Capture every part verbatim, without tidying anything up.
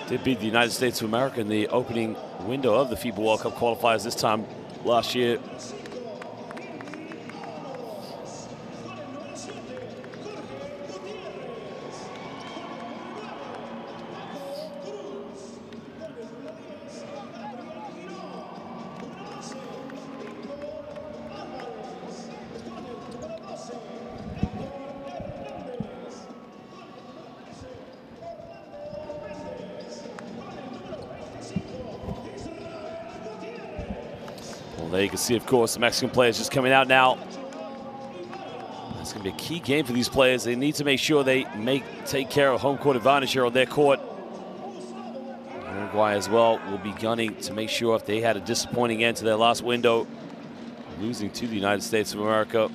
Did beat the United States of America in the opening window of the FIBA World Cup qualifiers this time last year. Well, there you can see, of course, the Mexican players just coming out now. It's going to be a key game for these players. They need to make sure they make take care of home court advantage here on their court. Uruguay as well will be gunning to make sure if they had a disappointing end to their last window, losing to the United States of America.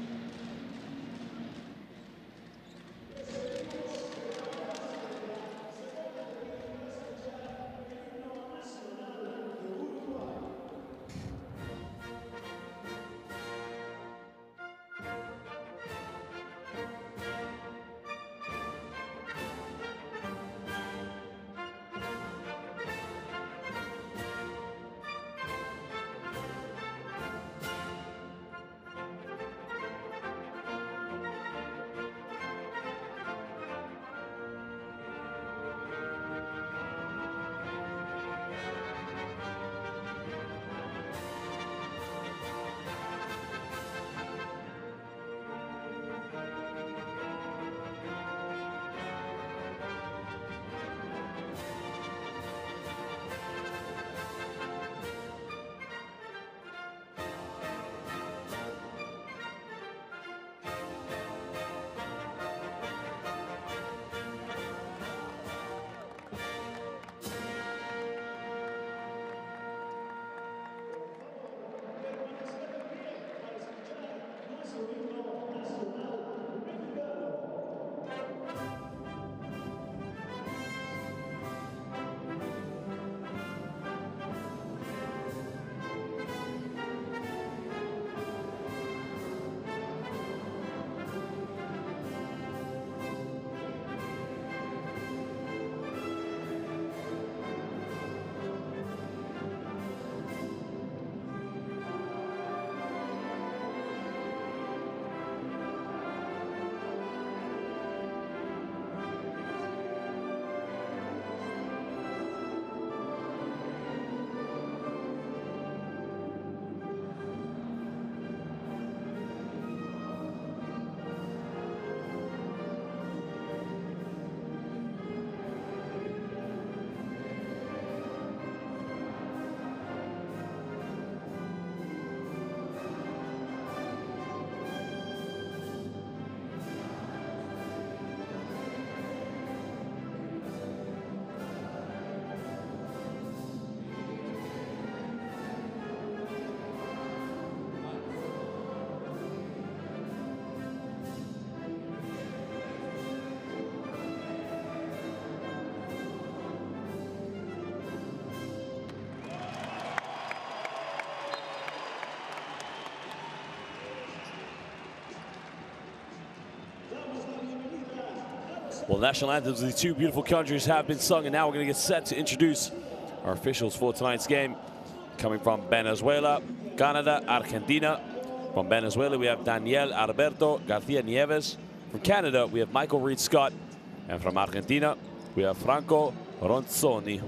Well, national anthems of the two beautiful countries have been sung, and now we're going to get set to introduce our officials for tonight's game. Coming from Venezuela, Canada, Argentina. From Venezuela, we have Daniel Alberto Garcia Nieves. From Canada, we have Michael Reed Scott. And from Argentina, we have Franco Ronzoni.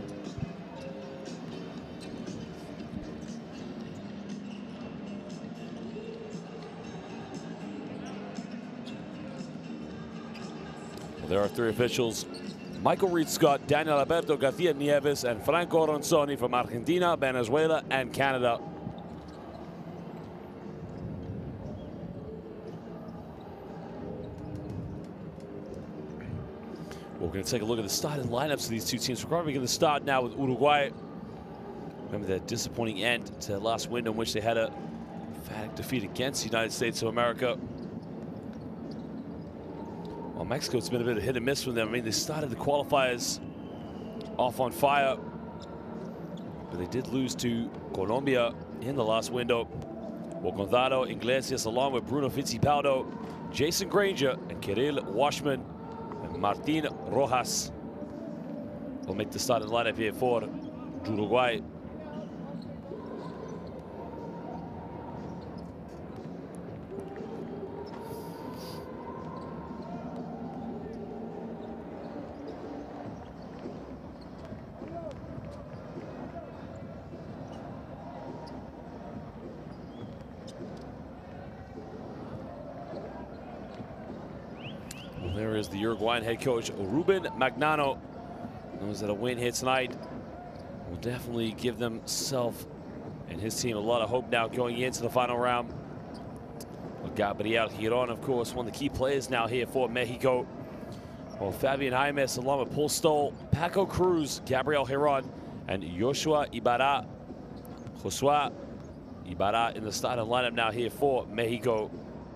There are three officials: Michael Reed Scott, Daniel Alberto Garcia Nieves, and Franco Ronzoni from Argentina, Venezuela, and Canada. We're going to take a look at the starting lineups of these two teams. We're probably going to start now with Uruguay. Remember that disappointing end to their last window in which they had a emphatic defeat against the United States of America. Well, Mexico, it's been a bit of hit and miss from them. I mean, they started the qualifiers off on fire, but they did lose to Colombia in the last window. Well, Gonzalo Iglesias, along with Bruno Fittipaldo, Jason Granger, and Kirill Washman, and Martin Rojas will make the starting lineup here for Uruguay. There is the Uruguayan head coach, Ruben Magnano. Knows that a win here tonight will definitely give themselves and his team a lot of hope now going into the final round. Well, Gabriel Giron, of course, one of the key players now here for Mexico. Well, Fabian Jaimes, along with Paul Stoll, Paco Cruz, Gabriel Giron, and Joshua Ibarra. Joshua Ibarra in the starting lineup now here for Mexico.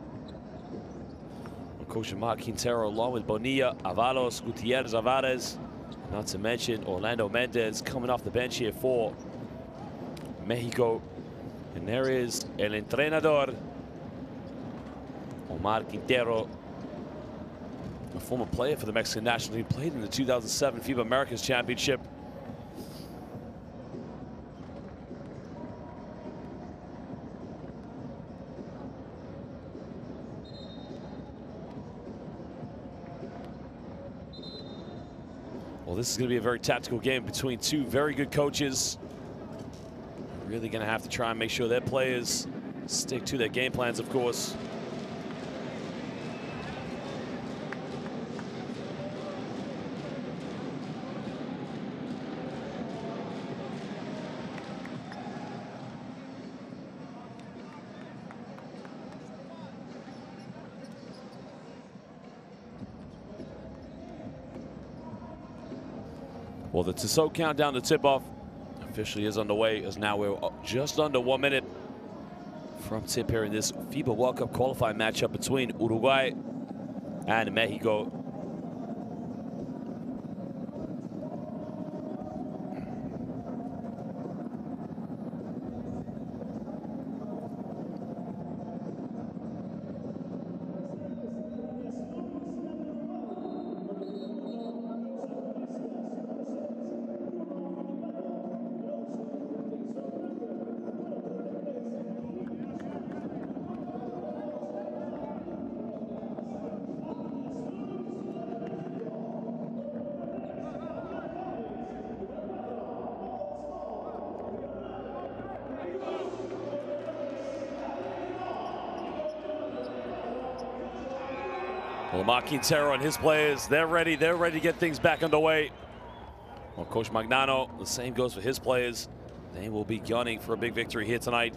Coach Omar Quintero, along with Bonilla, Avalos, Gutierrez Alvarez, not to mention Orlando Mendez coming off the bench here for Mexico. And there is el entrenador, Omar Quintero, a former player for the Mexican national team, played in the two thousand seven FIBA Americas Championship. Well, this is going to be a very tactical game between two very good coaches. Really going to have to try and make sure their players stick to their game plans, of course. Well, the Tissot countdown to tip-off officially is underway, as now we're just under one minute from tip here in this FIBA World Cup qualifying matchup between Uruguay and Mexico. Well, Omar Quintero and his players, they're ready. They're ready to get things back underway. Well, Coach Magnano, the same goes for his players. They will be gunning for a big victory here tonight.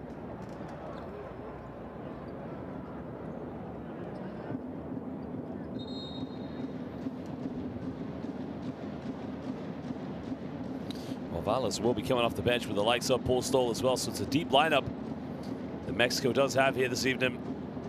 Well, Valles will be coming off the bench with the likes of Paul Stoll as well, so it's a deep lineup that Mexico does have here this evening.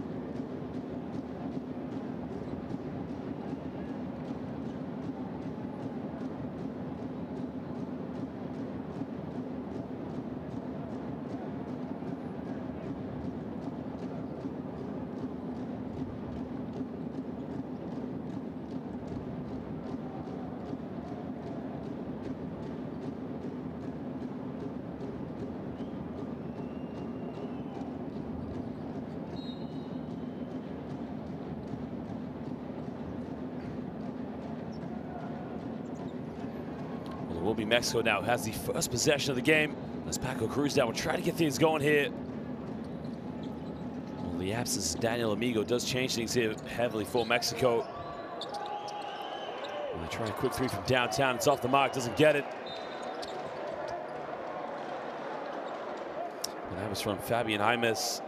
Will be Mexico now, has the first possession of the game as Paco Cruz now will try to get things going here. Well, the absence of Daniel Amigo does change things here heavily for Mexico. Well, they try a quick three from downtown. It's off the mark, doesn't get it. And that was from Fabian Jaimes.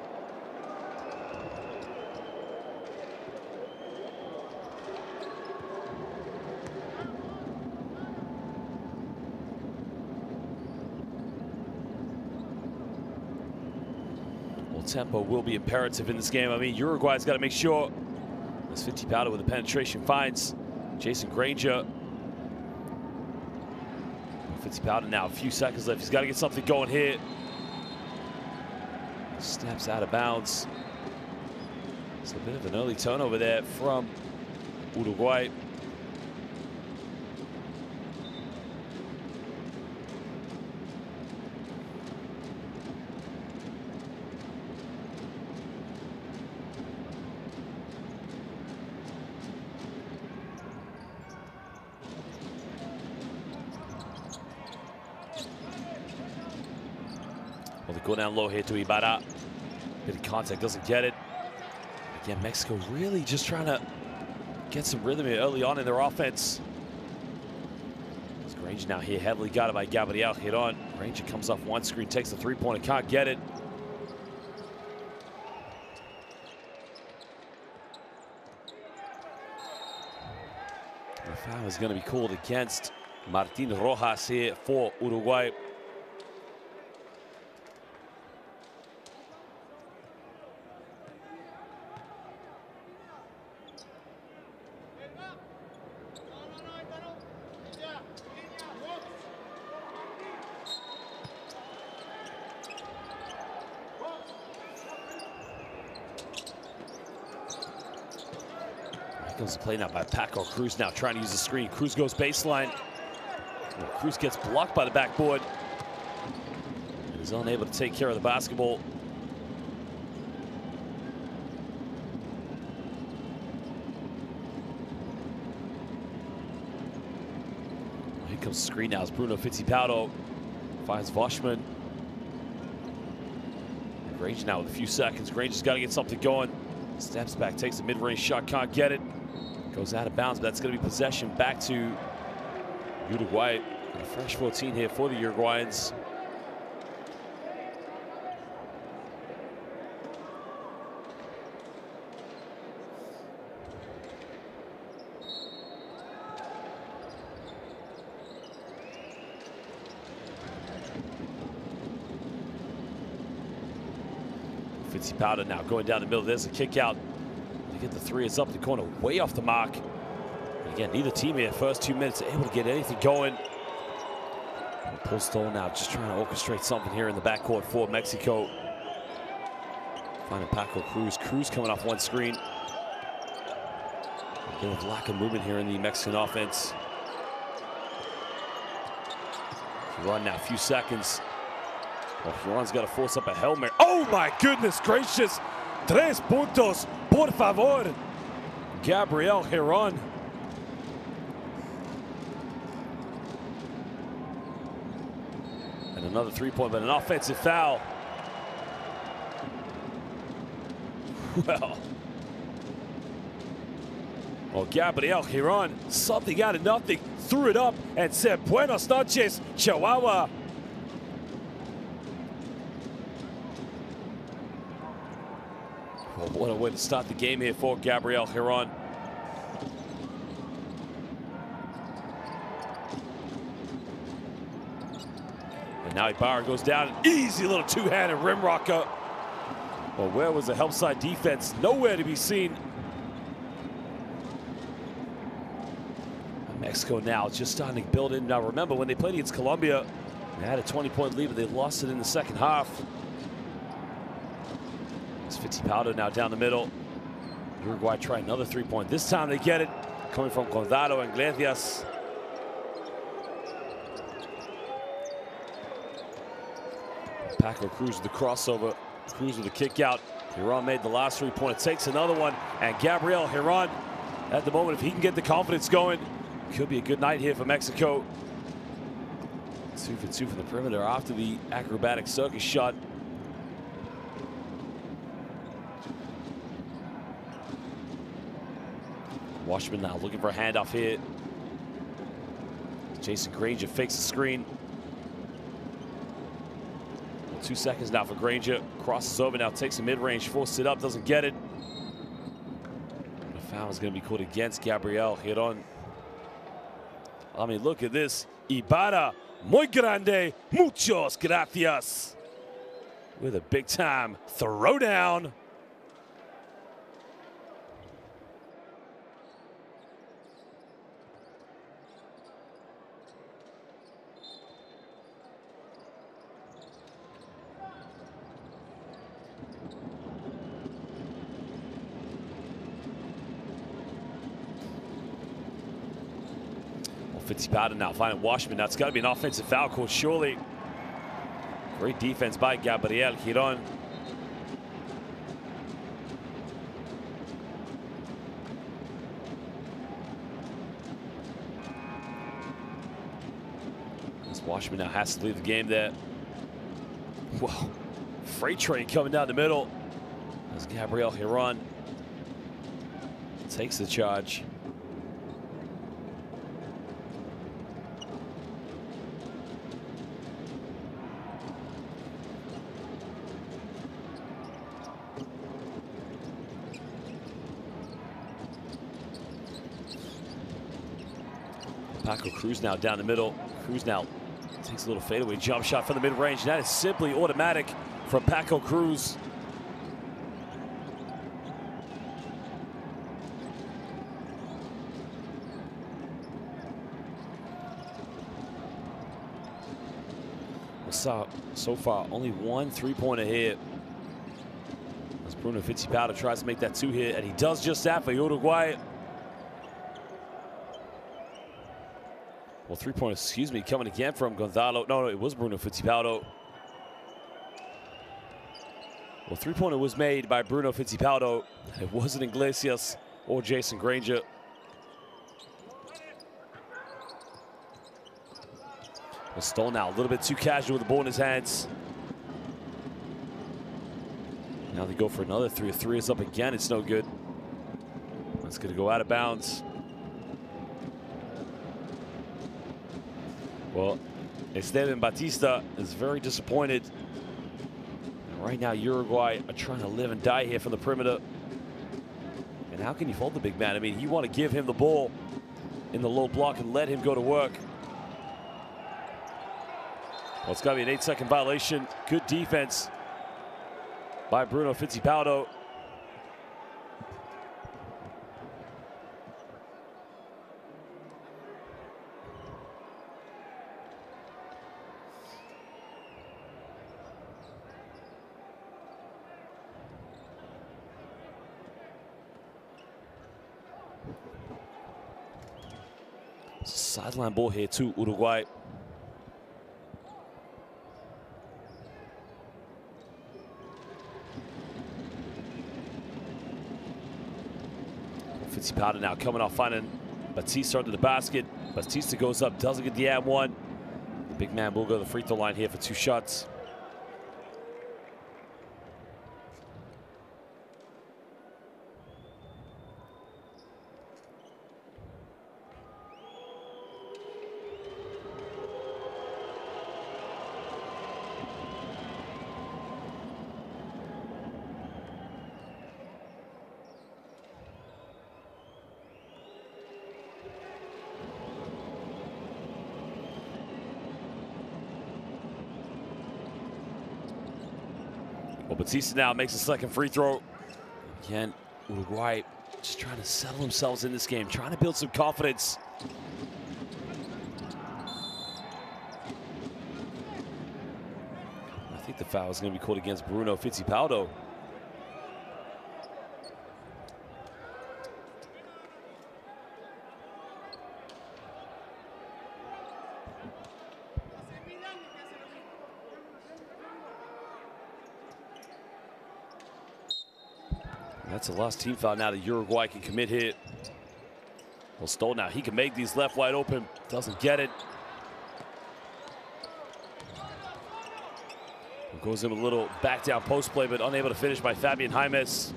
Tempo will be imperative in this game. I mean, Uruguay's got to make sure. As Fittipaldi with the penetration finds Jason Granger. Fittipaldi now, a few seconds left. He's got to get something going here. Steps out of bounds. It's a bit of an early turnover there from Uruguay. go down low here to Ibarra. Bit of contact, doesn't get it. Again, Mexico really just trying to get some rhythm here early on in their offense. Granger now here, heavily guarded by Gabriel Giron. Granger comes off one screen, takes the three-pointer, can't get it. The foul is going to be called against Martin Rojas here for Uruguay. Comes the play now by Paco Cruz, now trying to use the screen. Cruz goes baseline. Well, Cruz gets blocked by the backboard. And is unable to take care of the basketball. Well, here comes the screen now as Bruno Fittipaldo finds Voshman. Granger now with a few seconds. Granger's got to get something going. Steps back, takes a mid-range shot, can't get it. Goes out of bounds, but that's going to be possession back to Uruguay. A fresh fourteen here for the Uruguayans. Fittipaldo now going down the middle. There's a kick out. To get the three, it's up the corner, way off the mark. And again, neither team here, first two minutes, able to get anything going. Paul Stoll now just trying to orchestrate something here in the backcourt for Mexico. Finding Paco Cruz. Cruz coming off one screen. A bit of lack of movement here in the Mexican offense. Run now, a few seconds. Well, Giron's got to force up a Hail Mary. Oh my goodness gracious! Tres puntos, por favor. Gabriel Giron. And another three-point, but an offensive foul. Well. Well, Gabriel Giron, something out of nothing, threw it up and said, Buenos noches, Chihuahua. Well, what a way to start the game here for Gabriel Giron. And now Ibarra goes down, an easy little two-handed rim rocker. Well, where was the help side defense? Nowhere to be seen. Mexico now just starting to build in. Now remember, when they played against Colombia, they had a twenty-point lead, but they lost it in the second half. It's Fittipaldo now down the middle. Uruguay try another three-point. This time they get it, coming from Gonzalo Iglesias. Paco Cruz with the crossover. Cruz with the kick out. Giron made the last three-pointer, takes another one, and Gabriel Giron, at the moment, if he can get the confidence going, could be a good night here for Mexico. Two for two from the perimeter after the acrobatic circus shot. Washman now looking for a handoff here. Jason Granger fakes the screen. Two seconds now for Granger. Crosses over now, takes a mid-range, forces it up, doesn't get it. The foul is going to be called against Gabriel Giron. I mean, look at this. Ibarra, muy grande, muchos gracias. With a big-time throwdown. Fittipaldo now finding Washman. Now it's got to be an offensive foul call, surely. Great defense by Gabriel Giron. This Washman now has to leave the game there. Whoa. freight train coming down the middle as Gabriel Giron takes the charge. Paco Cruz now down the middle. Cruz now takes a little fadeaway jump shot from the mid-range. That is simply automatic from Paco Cruz. So, so far, only one three-pointer here. As Bruno Fittipaldo tries to make that two hit, and he does just that for Uruguay. Well, three-pointer, excuse me, coming again from Gonzalo. No, no, it was Bruno Fittipaldo. Well, three-pointer was made by Bruno Fittipaldo. It wasn't Iglesias or Jason Granger. Well, Stoll now, a little bit too casual with the ball in his hands. Now they go for another three. A three is up again. It's no good. It's going to go out of bounds. Well, Esteban Batista is very disappointed. And right now, Uruguay are trying to live and die here from the perimeter. And how can you fault the big man? I mean, you want to give him the ball in the low block and let him go to work. Well, it's got to be an eight-second violation. Good defense by Bruno Fittipaldo. Sideline ball here to Uruguay. Fittipaldo now coming off, finding Batista under the basket. Batista goes up, doesn't get the and one. The big man will go to the free throw line here for two shots. Well, Batista now makes a second free throw. Again, Uruguay just trying to settle themselves in this game, trying to build some confidence. I think the foul is going to be called against Bruno Fittipaldo. That's a lost team foul now that Uruguay can commit here. Well, Stoll now, he can make these left wide open. Doesn't get it. Goes in a little back down post play, but unable to finish by Fabian Jaimes.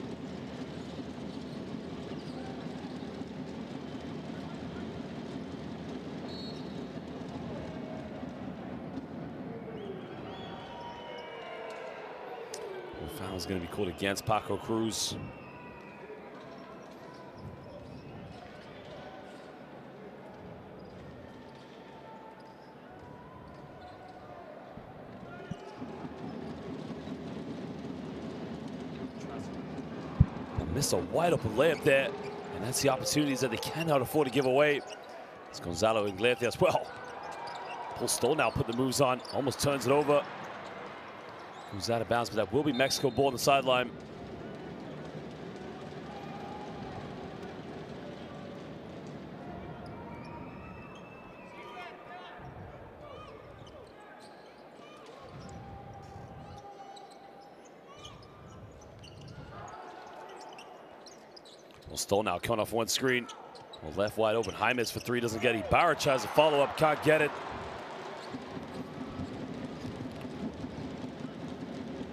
Foul is going to be called against Paco Cruz. Missed a wide open layup there, and that's the opportunities that they cannot afford to give away. It's Gonzalo Iglesias. Well, Paul Stoll now put the moves on, almost turns it over. Who's out of bounds, but that will be Mexico ball on the sideline. Well, Stoll now coming off one screen. Well, left wide open. Jaimes for three, doesn't get it. Ibarra tries to follow up, can't get it.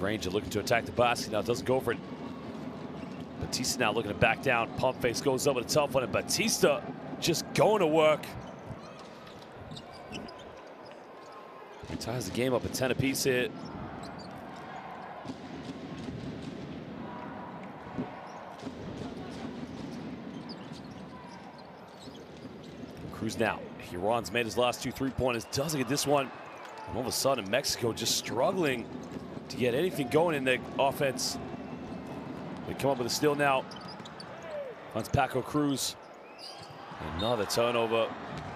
Granger looking to attack the basket now, doesn't go for it. Batista now looking to back down. Pump face goes up with a tough one, and Batista just going to work. He ties the game up at ten apiece here. Cruz now. Huron's made his last two three-pointers, doesn't get this one. And all of a sudden, Mexico just struggling to get anything going in the offense. They come up with a steal now. Finds Paco Cruz. Another turnover.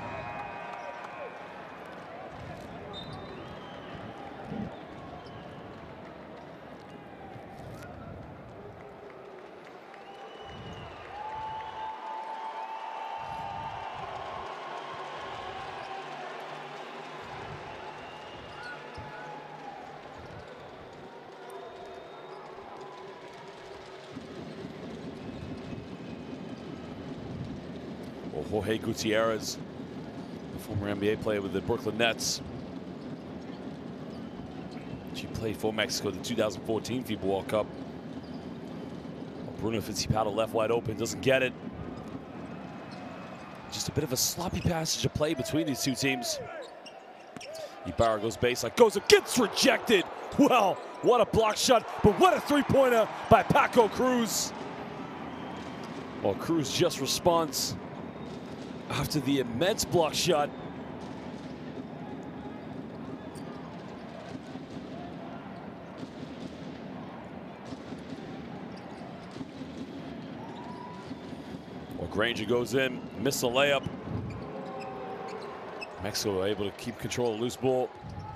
Jorge Gutierrez, the former N B A player with the Brooklyn Nets. She played for Mexico the two thousand fourteen FIBA World Cup. Bruno Fittipaldo left wide open, doesn't get it. Just a bit of a sloppy passage of play between these two teams. Ibarra goes baseline, goes and gets rejected. Well, what a block shot, but what a three-pointer by Paco Cruz. Well, Cruz just responds after the immense block shot. Well, Granger goes in, missed the layup. Mexico able to keep control of the loose ball.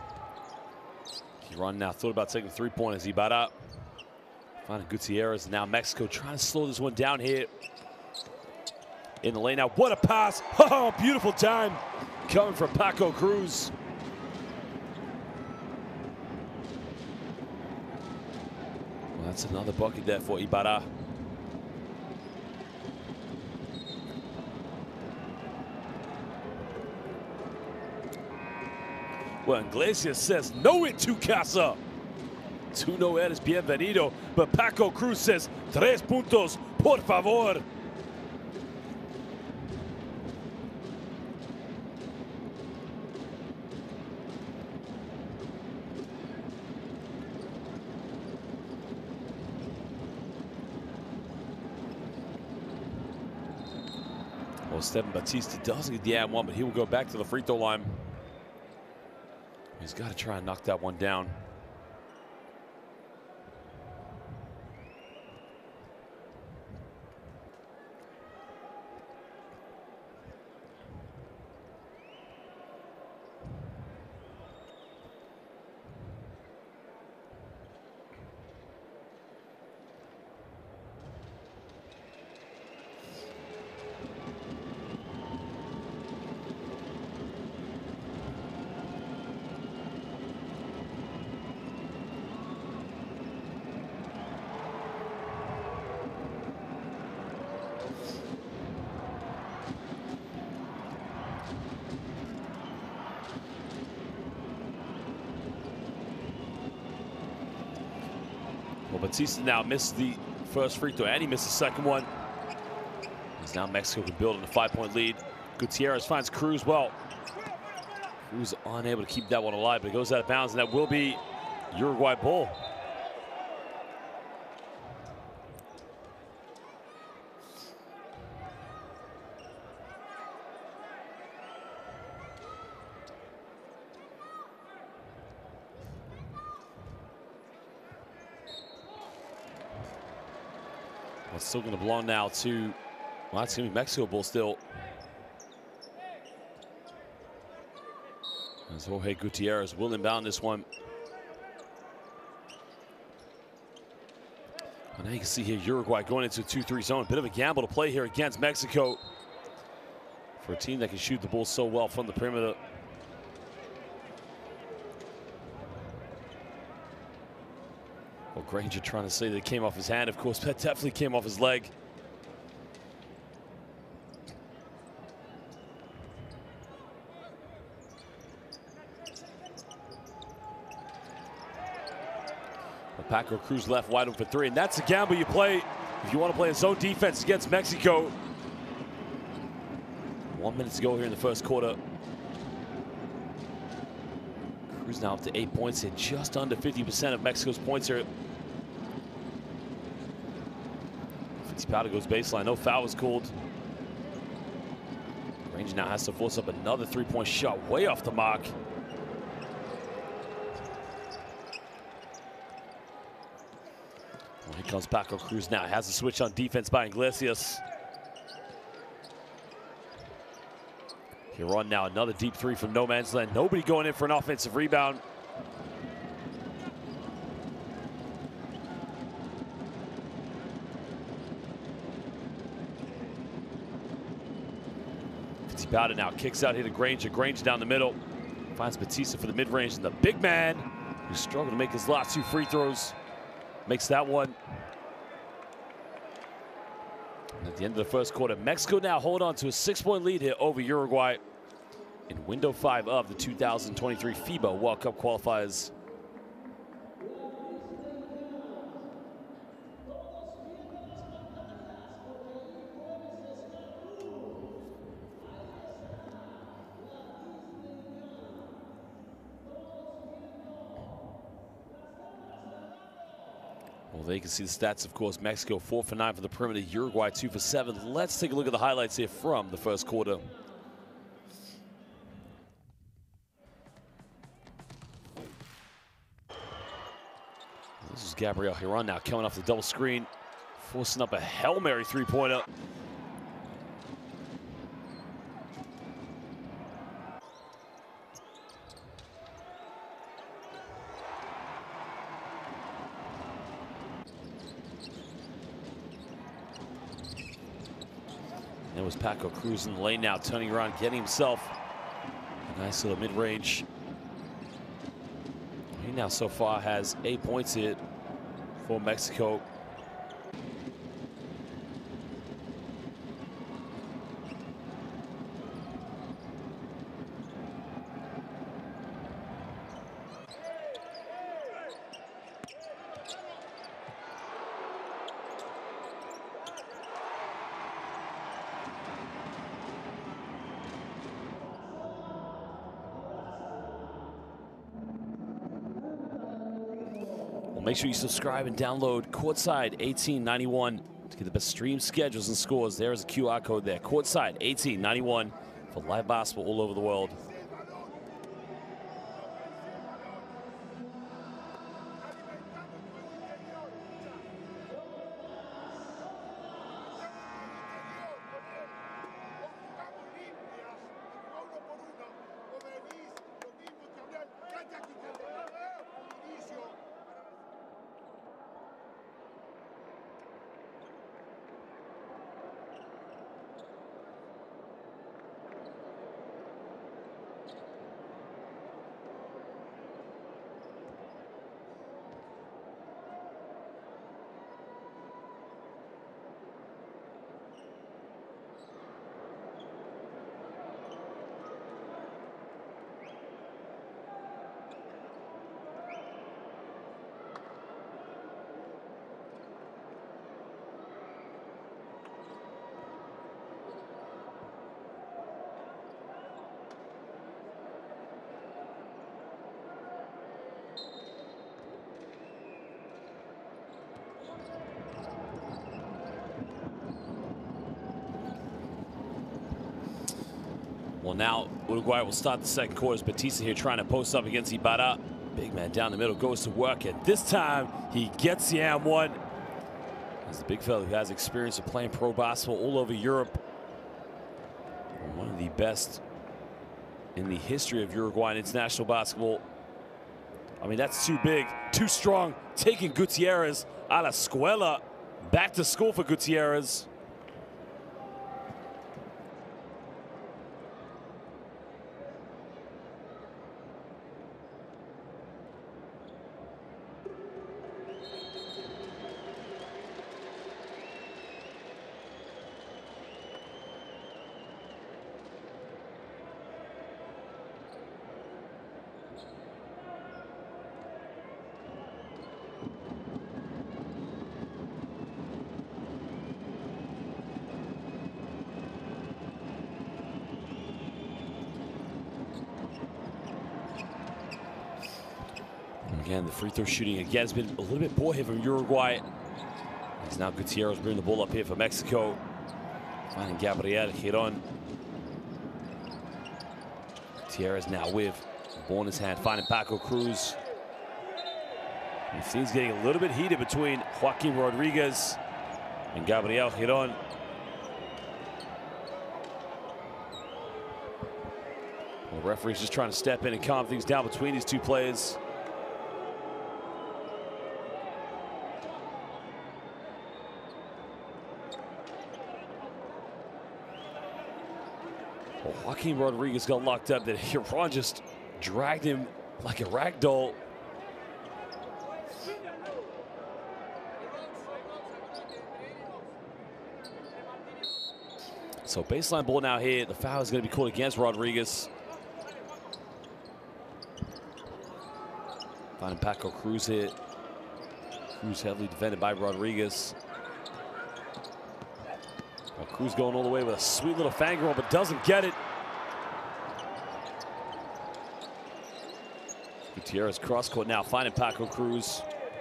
He run now, thought about taking three-pointers. Ibarra finding Gutierrez. Now Mexico trying to slow this one down here. In the lane now, what a pass. Oh, beautiful time coming from Paco Cruz. Well, that's another bucket there for Ibarra. Well, Iglesias says, no en tu casa. Tú no eres bienvenido. But Paco Cruz says, tres puntos, por favor. Well, Esteban Batista doesn't get the ad one, but he will go back to the free throw line. He's got to try and knock that one down. Well, Batista now missed the first free throw, and he missed the second one. As now Mexico can build on a five-point lead. Gutierrez finds Cruz well. Cruz unable to keep that one alive, but it goes out of bounds, and that will be Uruguay ball. Well, it's still going to belong now to, well, that's going to be Mexico ball still. As Jorge Gutierrez will inbound this one. Well, now you can see here Uruguay going into a two three zone. Bit of a gamble to play here against Mexico for a team that can shoot the ball so well from the perimeter. Well, Granger trying to say that it came off his hand. Of course, that definitely came off his leg. But Paco Cruz left wide open for three, and that's a gamble you play if you want to play a zone defense against Mexico. One minute to go here in the first quarter. Cruz now up to eight points here, just under fifty percent of Mexico's points here. Fittipaldi goes baseline, no foul was called. Granger now has to force up another three-point shot, way off the mark. Well, here comes Paco Cruz now, has a switch on defense by Iglesias. Here on now, another deep three from no man's land. Nobody going in for an offensive rebound. Fittipaldi now kicks out here to Granger. Granger down the middle. Finds Batista for the mid-range. And the big man, who struggled to make his last two free throws, makes that one. And at the end of the first quarter, Mexico now hold on to a six-point lead here over Uruguay in window five of the two thousand twenty-three FIBA World Cup qualifiers. Well, they can see the stats, of course. Mexico four for nine for the perimeter, Uruguay two for seven. Let's take a look at the highlights here from the first quarter. This is Gabriel Giron now coming off the double screen, forcing up a Hail Mary three-pointer. There was Paco Cruz in the lane now, turning around, getting himself a nice little mid-range. He now so far has eight points here for Mexico. Make sure you subscribe and download Courtside eighteen ninety-one to get the best stream schedules and scores. There is a Q R code there. Courtside eighteen ninety-one for live basketball all over the world. Well, now Uruguay will start the second quarter. Batista here trying to post up against Ibarra. Big man down the middle goes to work, and this time he gets the and one. He's the big fella who has experience of playing pro basketball all over Europe. One of the best in the history of Uruguayan international basketball. I mean, that's too big, too strong. Taking Gutierrez a la escuela. Back to school for Gutierrez. Again, the free throw shooting again has been a little bit poor here from Uruguay. It's now Gutierrez bringing the ball up here for Mexico. Finding Gabriel Giron. Gutierrez now with the ball in his hand, finding Paco Cruz. It seems getting a little bit heated between Joaquin Rodriguez and Gabriel Giron. The referee's just trying to step in and calm things down between these two players. Well, Joaquin Rodriguez got locked up. That Giron just dragged him like a rag doll. So baseline ball now here. The foul is going to be called against Rodriguez. Finding Paco Cruz here. Cruz heavily defended by Rodriguez. Well, Cruz going all the way with a sweet little fang roll, but doesn't get it. Gutierrez cross court now, finding Paco Cruz.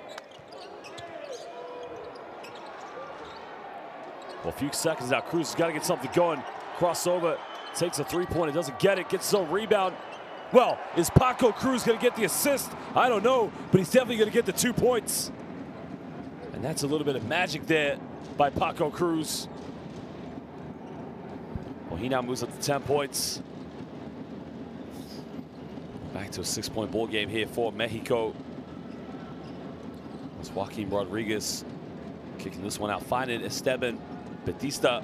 Well, a few seconds now. Cruz has got to get something going. Crossover, takes a three-pointer, doesn't get it, gets his own rebound. Well, is Paco Cruz going to get the assist? I don't know, but he's definitely going to get the two points. And that's a little bit of magic there by Paco Cruz. Well, he now moves up to ten points. Back to a six-point ball game here for Mexico. It's Joaquin Rodriguez kicking this one out, finding Esteban Batista.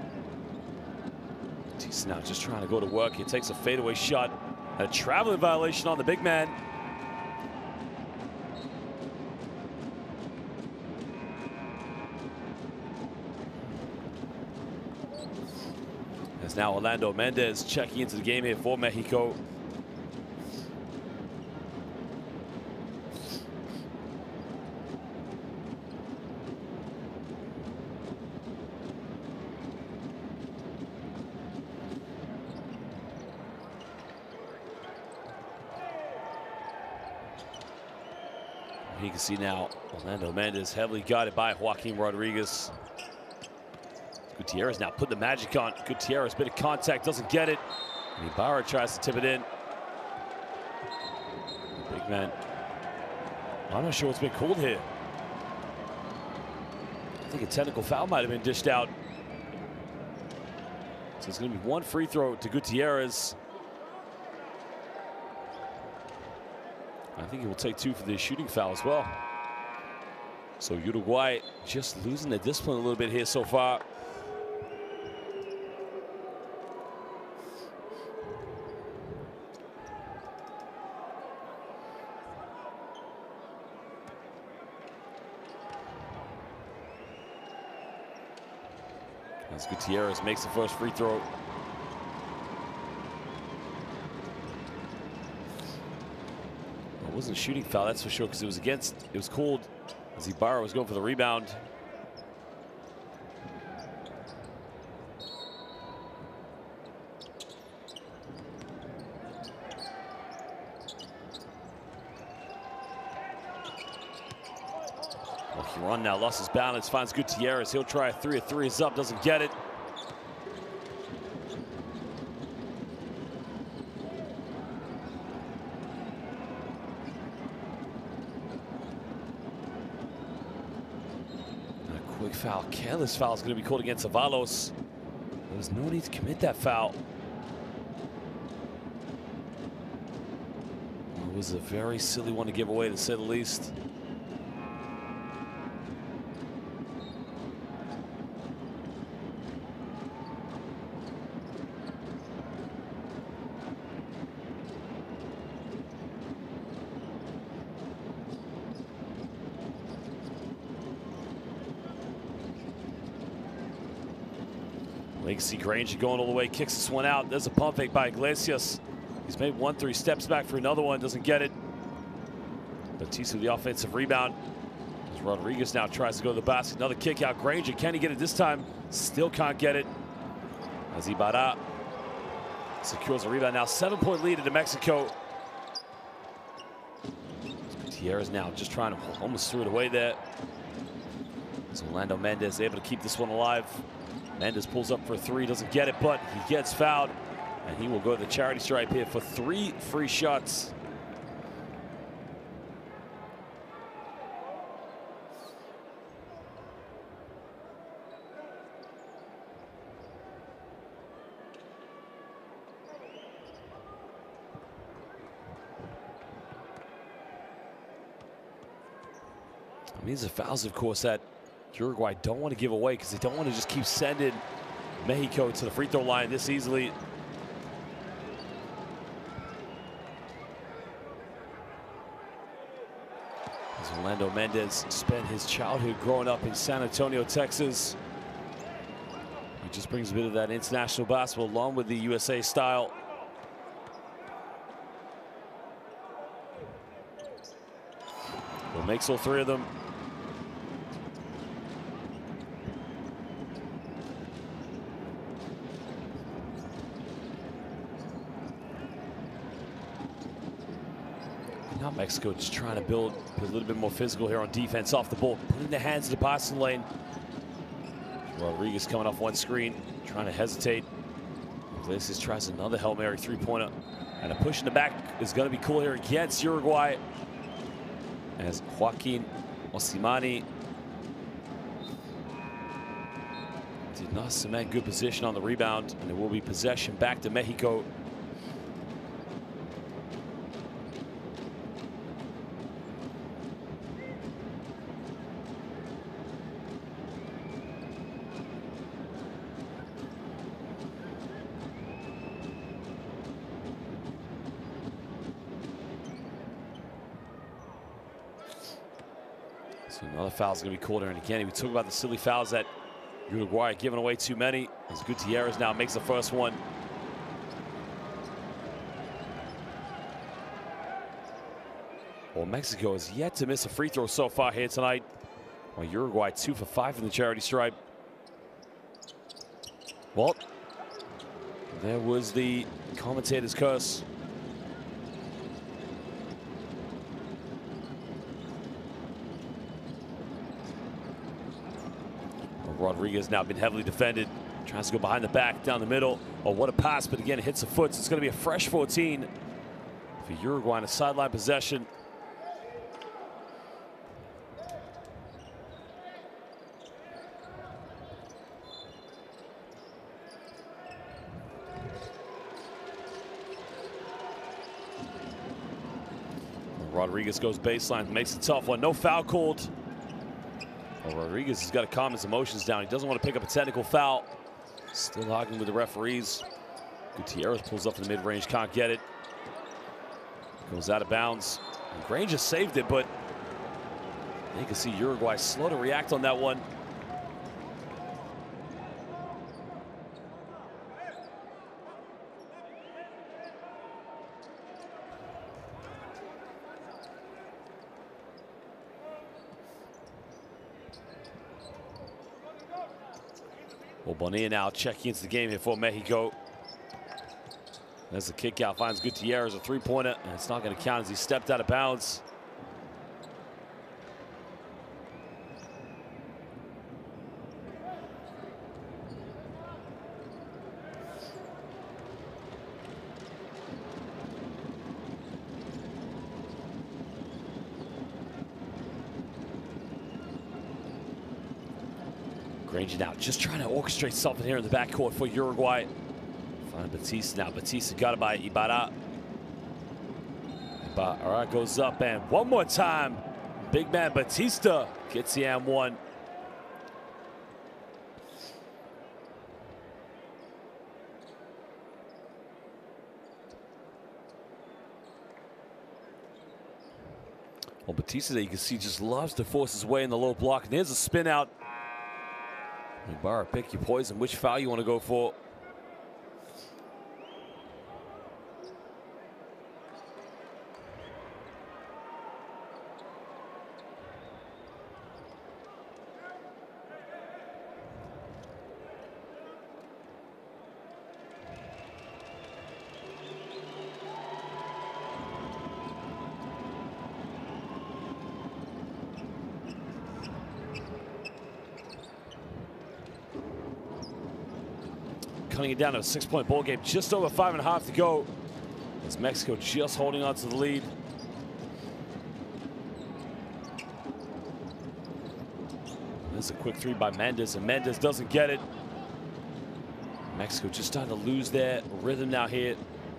Batista now just trying to go to work. He takes a fadeaway shot. A traveling violation on the big man. As now Orlando Mendez checking into the game here for Mexico. You can see now Orlando Mendez heavily guarded by Joaquin Rodriguez. Gutierrez now putting the magic on. Gutierrez, bit of contact, doesn't get it. And Ibarra tries to tip it in. The big man. I'm not sure what's been called here. I think a technical foul might have been dished out. So it's going to be one free throw to Gutierrez. I think he will take two for the shooting foul as well. So Uruguay just losing the discipline a little bit here so far. As Gutierrez makes the first free throw. It wasn't a shooting foul, that's for sure, because it was against, it was called as Ibarra was going for the rebound. Well, Giron now lost his balance, finds Gutierrez. He'll try a three. A three is up, doesn't get it. Quick foul, careless foul is going to be called against Avalos. There's no need to commit that foul. It was a very silly one to give away, to say the least. Legacy Granger going all the way, kicks this one out. There's a pump fake by Iglesias. He's made one three, steps back for another one, doesn't get it. Batista with the offensive rebound. As Rodriguez now tries to go to the basket. Another kick out. Granger, can he get it this time? Still can't get it. As Ibarra secures the rebound now. Seven point lead into Mexico. Gutierrez now just trying to almost threw it away there. So Orlando Mendes able to keep this one alive. Mendes pulls up for three, doesn't get it, but he gets fouled. And he will go to the charity stripe here for three free shots. I mean, these are fouls, of course, that Uruguay don't want to give away because they don't want to just keep sending Mexico to the free throw line this easily. As Orlando Mendes spent his childhood growing up in San Antonio, Texas. He just brings a bit of that international basketball along with the U S A style. Well, makes all three of them. Now Mexico just trying to build a little bit more physical here on defense off the ball. Put in the hands of the passing lane. Rodriguez coming off one screen, trying to hesitate. Iglesias tries another Hail Mary three-pointer. And a push in the back is going to be cool here against Uruguay. As Joaquin Osimani did not cement good position on the rebound. And it will be possession back to Mexico. So another foul is going to be called here. And again, we talk about the silly fouls that Uruguay are giving away too many. As Gutierrez now makes the first one. Well, Mexico has yet to miss a free throw so far here tonight. Well, Uruguay two for five in the charity stripe. Well, there was the commentator's curse. Rodriguez now been heavily defended. Tries to go behind the back, down the middle. Oh, what a pass, but again, it hits the foot. So it's going to be a fresh fourteen for Uruguay in a sideline possession. Rodriguez goes baseline, makes a tough one. No foul called. Well, Rodriguez has got to calm his emotions down. He doesn't want to pick up a technical foul. Still arguing with the referees. Gutierrez pulls up in the mid-range, can't get it. Goes out of bounds. And Granger saved it, but you can see Uruguay slow to react on that one. Well, Bonilla now checking into the game here for Mexico. There's the kick out, finds Gutierrez, a three-pointer, and it's not going to count as he stepped out of bounds. Granger now just trying to orchestrate something here in the backcourt for Uruguay. Find Batista now. Batista got it by Ibarra. Ibarra goes up, and one more time, big man Batista gets the and one. Well, Batista, that you can see, just loves to force his way in the low block. And there's a spin out. Ibarra, pick your poison. Which foul you want to go for? cutting it down to a six-point ball game. Just over five and a half to go. As Mexico just holding on to the lead. There's a quick three by Mendes, and Mendes doesn't get it. Mexico just starting to lose their rhythm now here.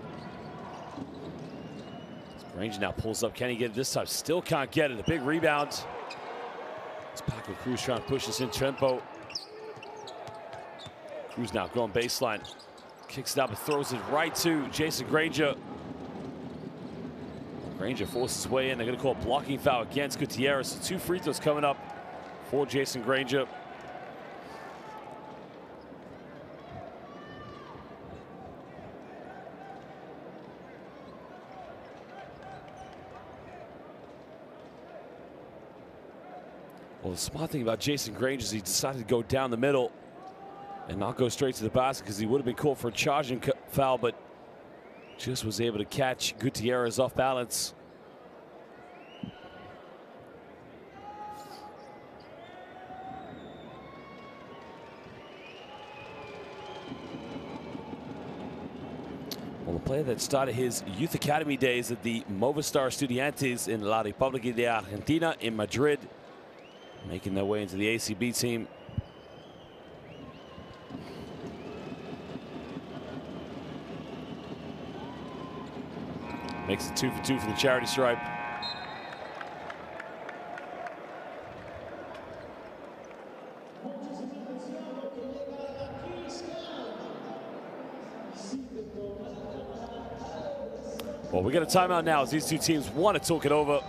Granger now pulls up. Can he get it this time? Still can't get it. A big rebound. It's Paco Cruz trying to push this in tempo. Cruz now going baseline. Kicks it up and throws it right to Jason Granger. Granger forces his way in. They're going to call a blocking foul against Gutierrez. So two free throws coming up for Jason Granger. Well, the smart thing about Jason Granger is he decided to go down the middle and not go straight to the basket, because he would have been called for a charging foul, but just was able to catch Gutierrez off balance. Well, the player that started his youth academy days at the Movistar Estudiantes in La República de Argentina in Madrid, making their way into the A C B team. Makes it two for two for the charity stripe. Well, we got a timeout now as these two teams want to talk it over.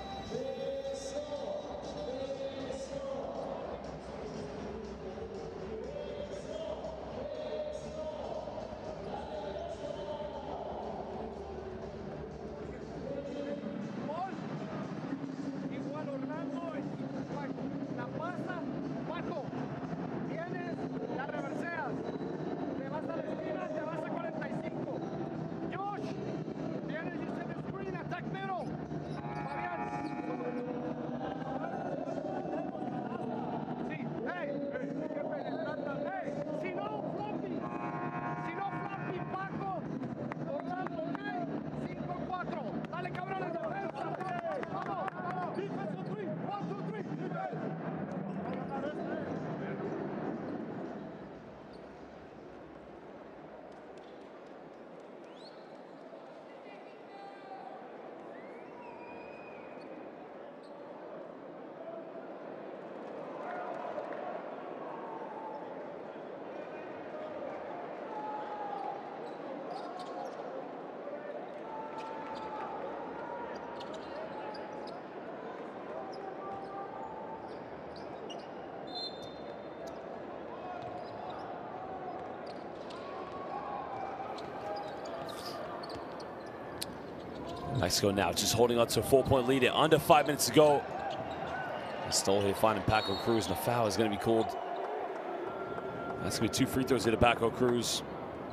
Mexico now just holding on to a four-point lead here. Under five minutes to go. Still here finding Paco Cruz, and a foul is going to be called. That's going to be two free throws here to Paco Cruz.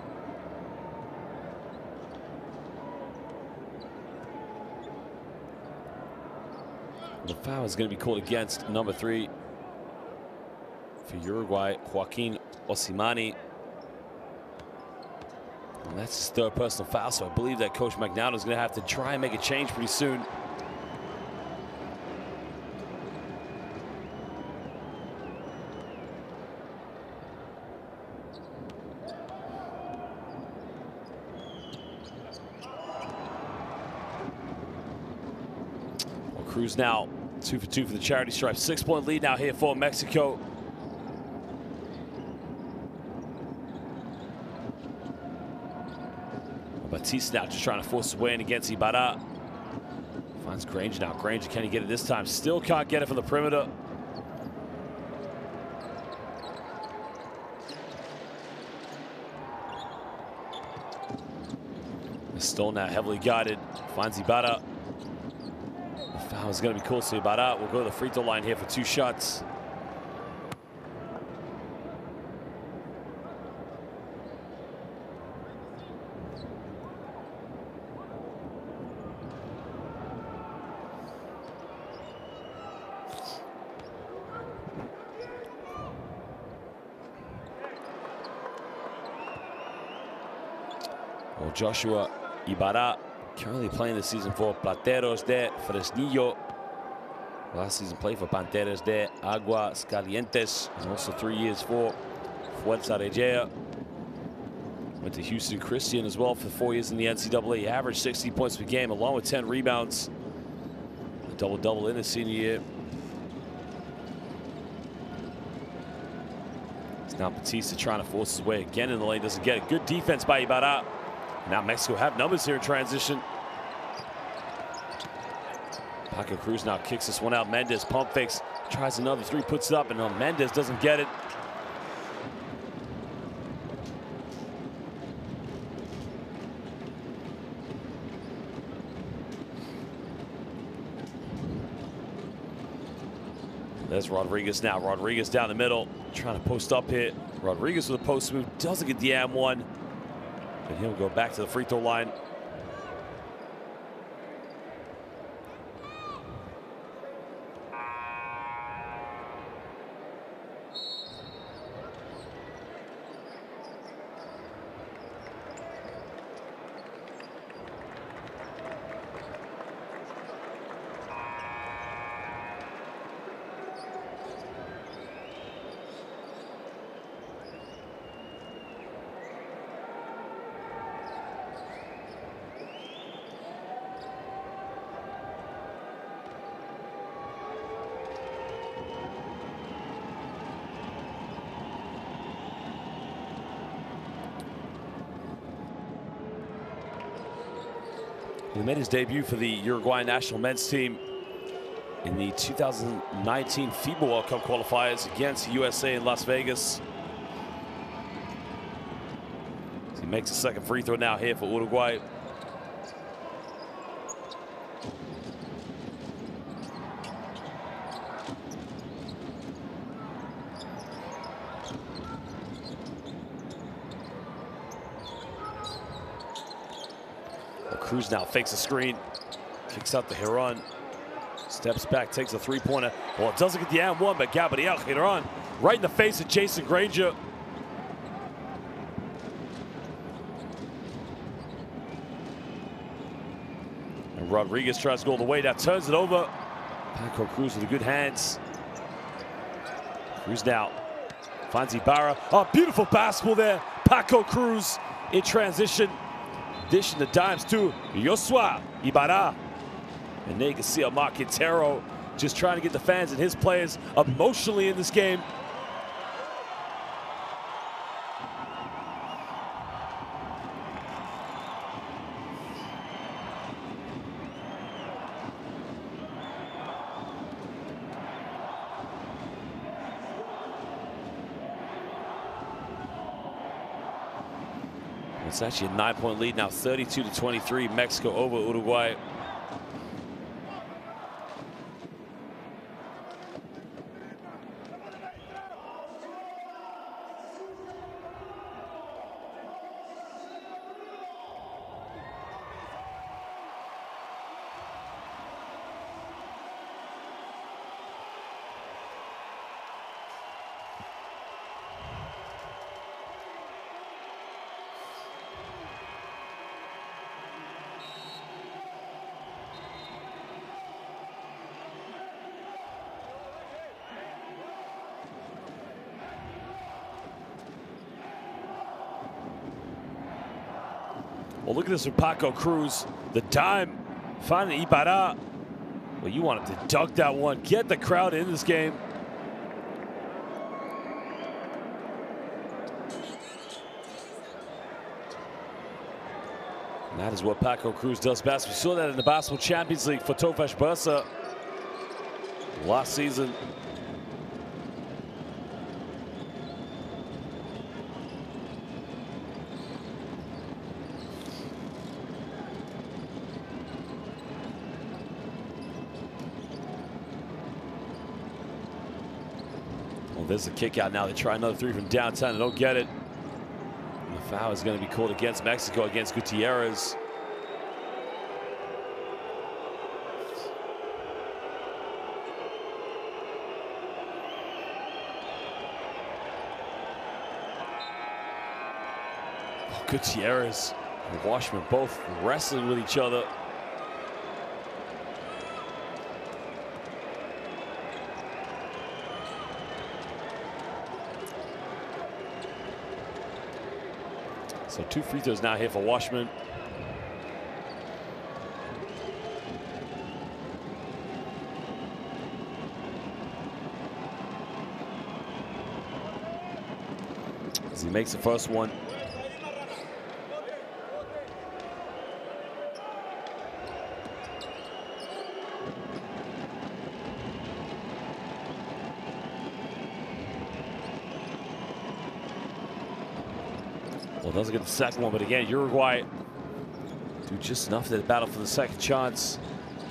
The foul is going to be called against number three for Uruguay, Joaquin Osimani. And that's his third personal foul, so I believe that Coach McNaughton is going to have to try and make a change pretty soon. Well, Cruz now two for two for the charity stripe. Six-point lead now here for Mexico. Batista now just trying to force his way in against Ibarra. Finds Granger now. Granger, can he get it this time? Still can't get it from the perimeter. Still now heavily guarded. Finds Ibarra. The foul is going to be called, so Ibarra will go to the free throw line here for two shots. or Joshua Ibarra, currently playing this season for Plateros de Fresnillo. Last season played for Panteras de Aguas Calientes, and also three years for Fuerza Regia. Went to Houston Christian as well for four years in the N C double A. He averaged sixty points per game, along with ten rebounds. A double-double in his senior year. It's now Batista trying to force his way again in the lane. Doesn't get it. Good defense by Ibarra. Now Mexico have numbers here in transition. Paco Cruz now kicks this one out. Mendez pump fakes, tries another three, puts it up, and Mendez doesn't get it. There's Rodriguez now. Rodriguez down the middle, trying to post up here. Rodriguez with a post move, doesn't get the and one. And he'll go back to the free throw line. He made his debut for the Uruguayan national men's team in the two thousand nineteen FIBA World Cup qualifiers against U S A in Las Vegas. He makes a second free throw now here for Uruguay. Cruz now fakes a screen, kicks out the Giron, steps back, takes a three-pointer. Well, it doesn't get the and one, but Gabriel Giron right in the face of Jason Granger. And Rodriguez tries to go all the way, now turns it over. Paco Cruz with the good hands. Cruz now finds Ibarra. Oh, beautiful basketball there. Paco Cruz in transition. Dishing the dimes to Joshua Ibarra. And there you can see Omar Quintero just trying to get the fans and his players emotionally in this game. It's actually a nine-point lead now, thirty-two to twenty-three, Mexico over Uruguay. Well, look at this with Paco Cruz. The dime, finding Ibarra. Well, you want him to dunk that one. Get the crowd in this game. And that is what Paco Cruz does best. We saw that in the Basketball Champions League for Tofaş Bursa last season. There's a kick out now. They try another three from downtown. They don't get it. And the foul is going to be called against Mexico, against Gutierrez. Oh, Gutierrez and Washman both wrestling with each other. So two free throws now here for Washman. As he makes the first one. Well, doesn't get the second one, but again, Uruguay do just enough to battle for the second chance.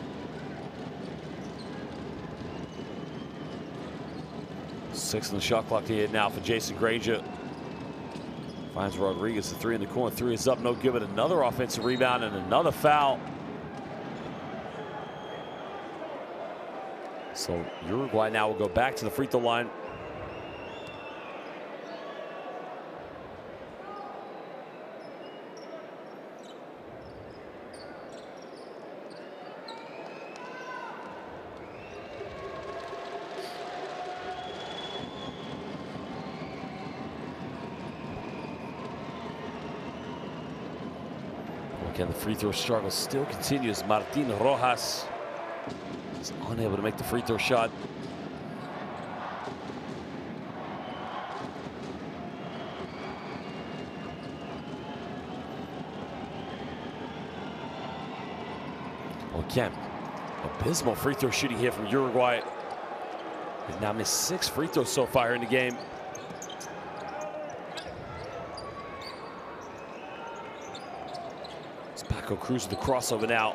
Six on the shot clock here now for Jason Granger. Finds Rodriguez, the three in the corner. Three is up, no good, but another offensive rebound and another foul. So Uruguay now will go back to the free throw line. Again, the free throw struggle still continues. Martin Rojas is unable to make the free throw shot. Well, again, abysmal free throw shooting here from Uruguay. They've now missed six free throws so far in the game. Paco Cruz with the crossover now.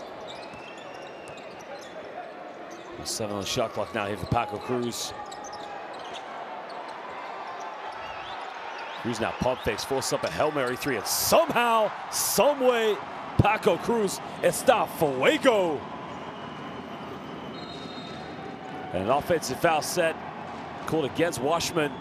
Seven on the shot clock now here for Paco Cruz. Cruz now pump fakes, force up a Hail Mary three, and somehow, some way, Paco Cruz está fuego. And an offensive foul set called against Washman.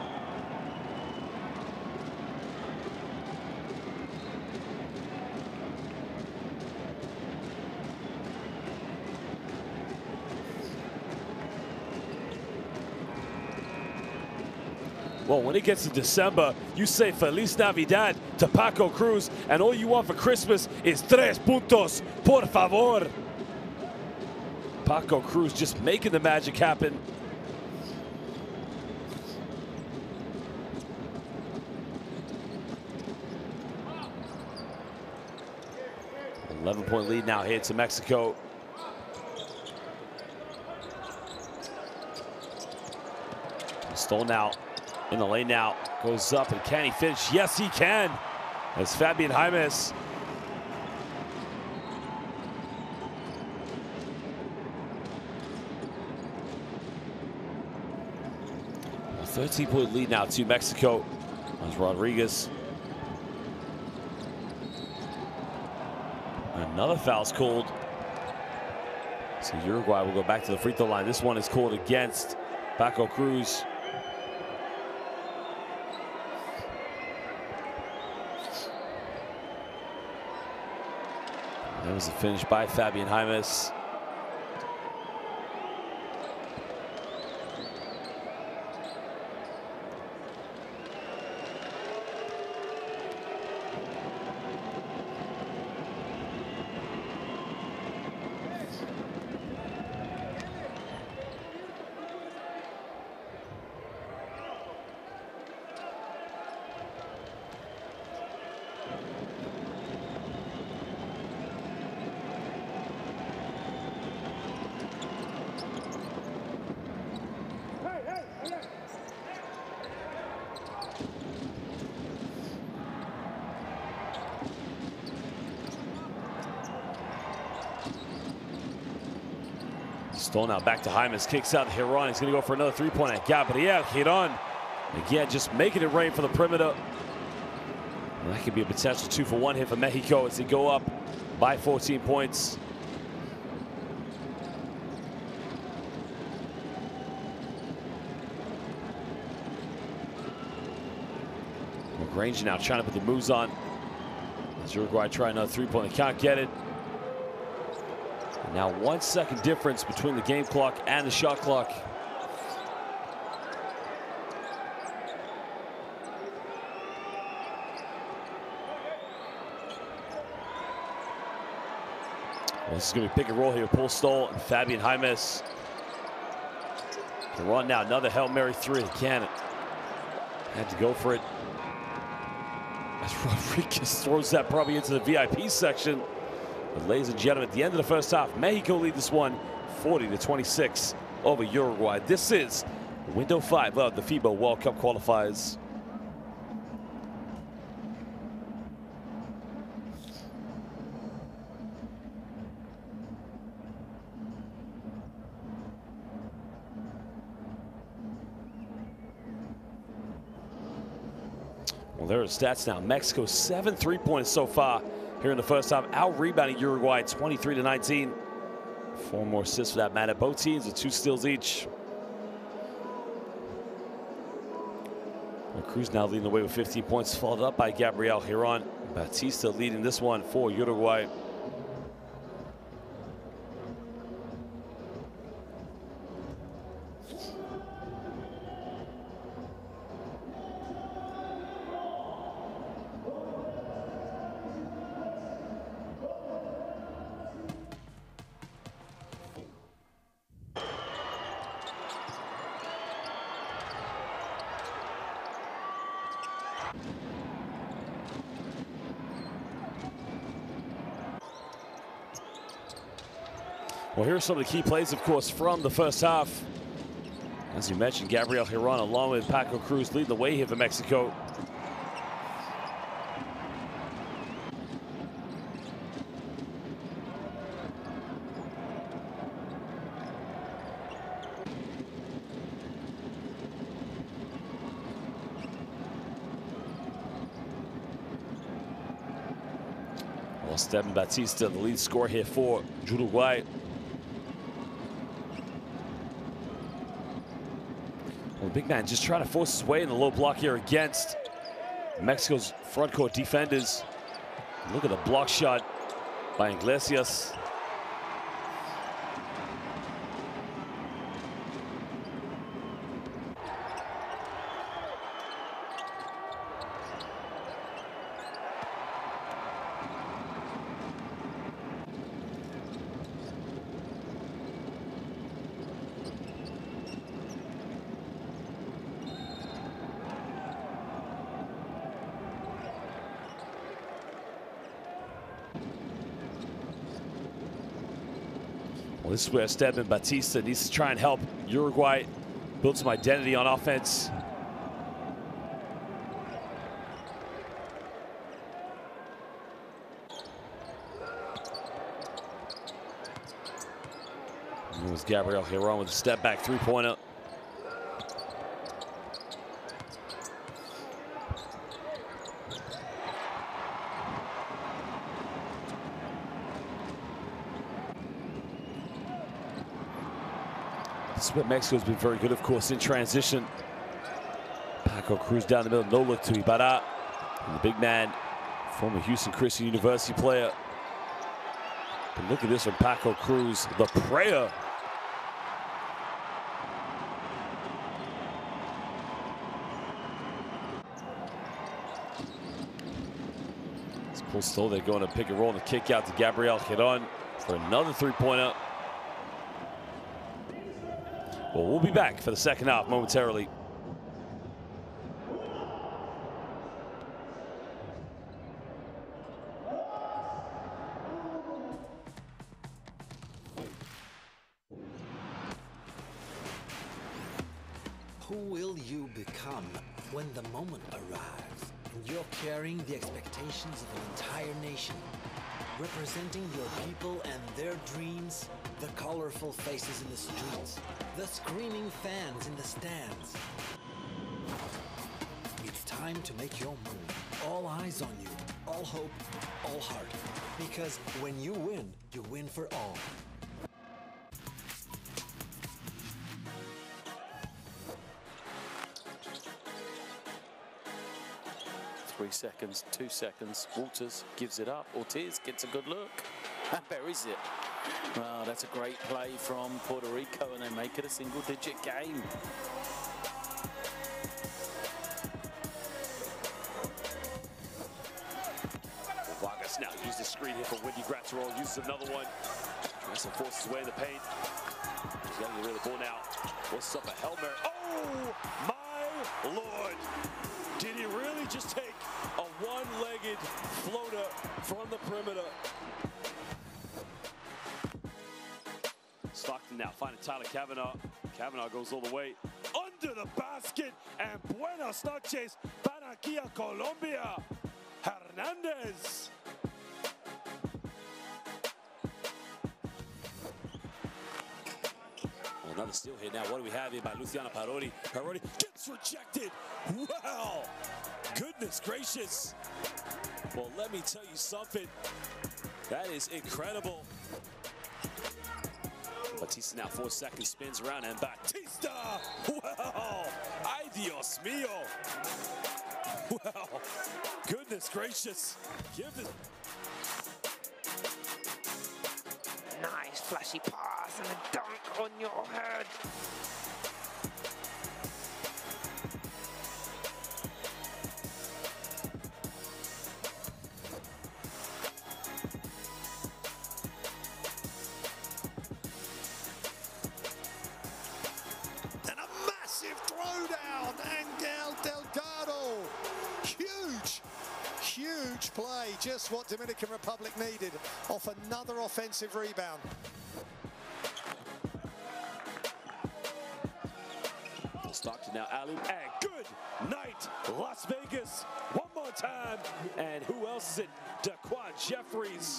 Well, when it gets to December, you say Feliz Navidad to Paco Cruz, and all you want for Christmas is tres puntos, por favor. Paco Cruz just making the magic happen. eleven point lead now here to Mexico. Stolen out. In the lane now, goes up, and can he finish? Yes, he can. As Fabian Jaimes. thirteen point lead now to Mexico. As Rodriguez. Another foul's called. So Uruguay will go back to the free throw line. This one is called against Paco Cruz. That was a finish by Fabian Jaimes. Stolen out back to Jaimes, kicks out Giron. He's going to go for another three-pointer. Gabriel Giron, again, just making it rain for the perimeter. And that could be a potential two for one here for Mexico as they go up by fourteen points. Granger now trying to put the moves on. As Uruguay try another three-point, they can't get it. And now one second difference between the game clock and the shot clock. Well, this is going to be pick and roll here. Paul Stoll and Fabian Jaimes. They're on now. Another Hail Mary three. Can't. Had to go for it. As Rodriguez throws that probably into the V I P section. But ladies and gentlemen, at the end of the first half, Mexico lead this one forty to twenty-six over Uruguay. This is window five of the FIBA World Cup qualifiers. Well, there are stats now. Mexico, seven three-pointers so far here in the first half. Out-rebounding Uruguay, twenty-three to nineteen. Four more assists for that matter. Both teams with two steals each. Well, Cruz now leading the way with fifteen points, followed up by Gabriel Giron. Batista leading this one for Uruguay. Well, here are some of the key plays, of course, from the first half. As you mentioned, Gabriel Giron along with Paco Cruz lead the way here for Mexico. Well, Esteban Batista, the lead scorer here for Uruguay. Well, the big man just trying to force his way in the low block here against Mexico's front court defenders. Look at the block shot by Iglesias. Well, this is where Esteban Batista needs to try and help Uruguay build some identity on offense. It was Gabriel Giron with a step back three-pointer. This is what Mexico's been very good, of course, in transition. Paco Cruz down the middle, no look to Ibarra. And the big man, former Houston Christian University player. But look at this from Paco Cruz, the prayer. It's Paul Stoll, they're going to pick and roll and kick out to Gabriel Giron for another three-pointer. Well, we'll be back for the second half momentarily. Who will you become when the moment arrives and you're carrying the expectations of an entire nation, representing your people and their dreams, the colorful faces in the streets, the screaming fans in the stands? It's time to make your move. All eyes on you, all hope, all heart. Because when you win, you win for all. Three seconds, two seconds. Walters gives it up. Ortiz gets a good look and buries it. Well, that's a great play from Puerto Rico, and they make it a single-digit game. Vargas now uses the screen here for Wendy Gratterall. Uses another one. Tries to force his way in the paint. He's got to get rid of the ball now. What's up a Helmer? Oh my Lord! Did he really just take a one-legged floater from the perimeter? Stockton now finding Tyler Kavanaugh. Kavanaugh goes all the way under the basket, and buenas noches, Barranquilla, Colombia. Hernandez. Well, another steal here now. What do we have here by Luciano Parodi? Parodi gets rejected. Wow. Goodness gracious. Well, let me tell you something. That is incredible. Batista now four seconds, spins around, and Batista. Wow. Ay, Dios mío. Wow. Goodness gracious. Give this. Nice flashy pass and a dunk on your head. And a massive throwdown, Angel Delgado. Huge, huge play, just what Dominican Republic needed off another offensive rebound. Stockton now alley, and good night, Las Vegas. One more time, and who else is it? Daquan Jeffries.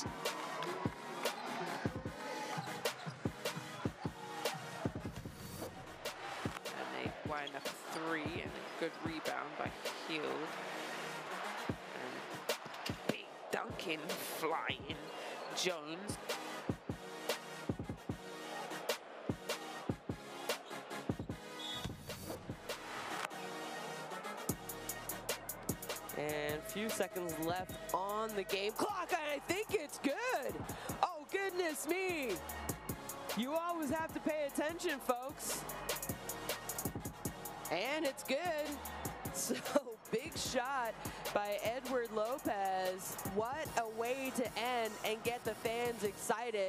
And they wind up three, and a good rebound by Hield. And big dunking, flying Jones. And a few seconds left on the game clock, and I think it's good. Oh, goodness me. You always have to pay attention, folks. And it's good. So, big shot by Edward Lopez. What a way to end and get the fans excited.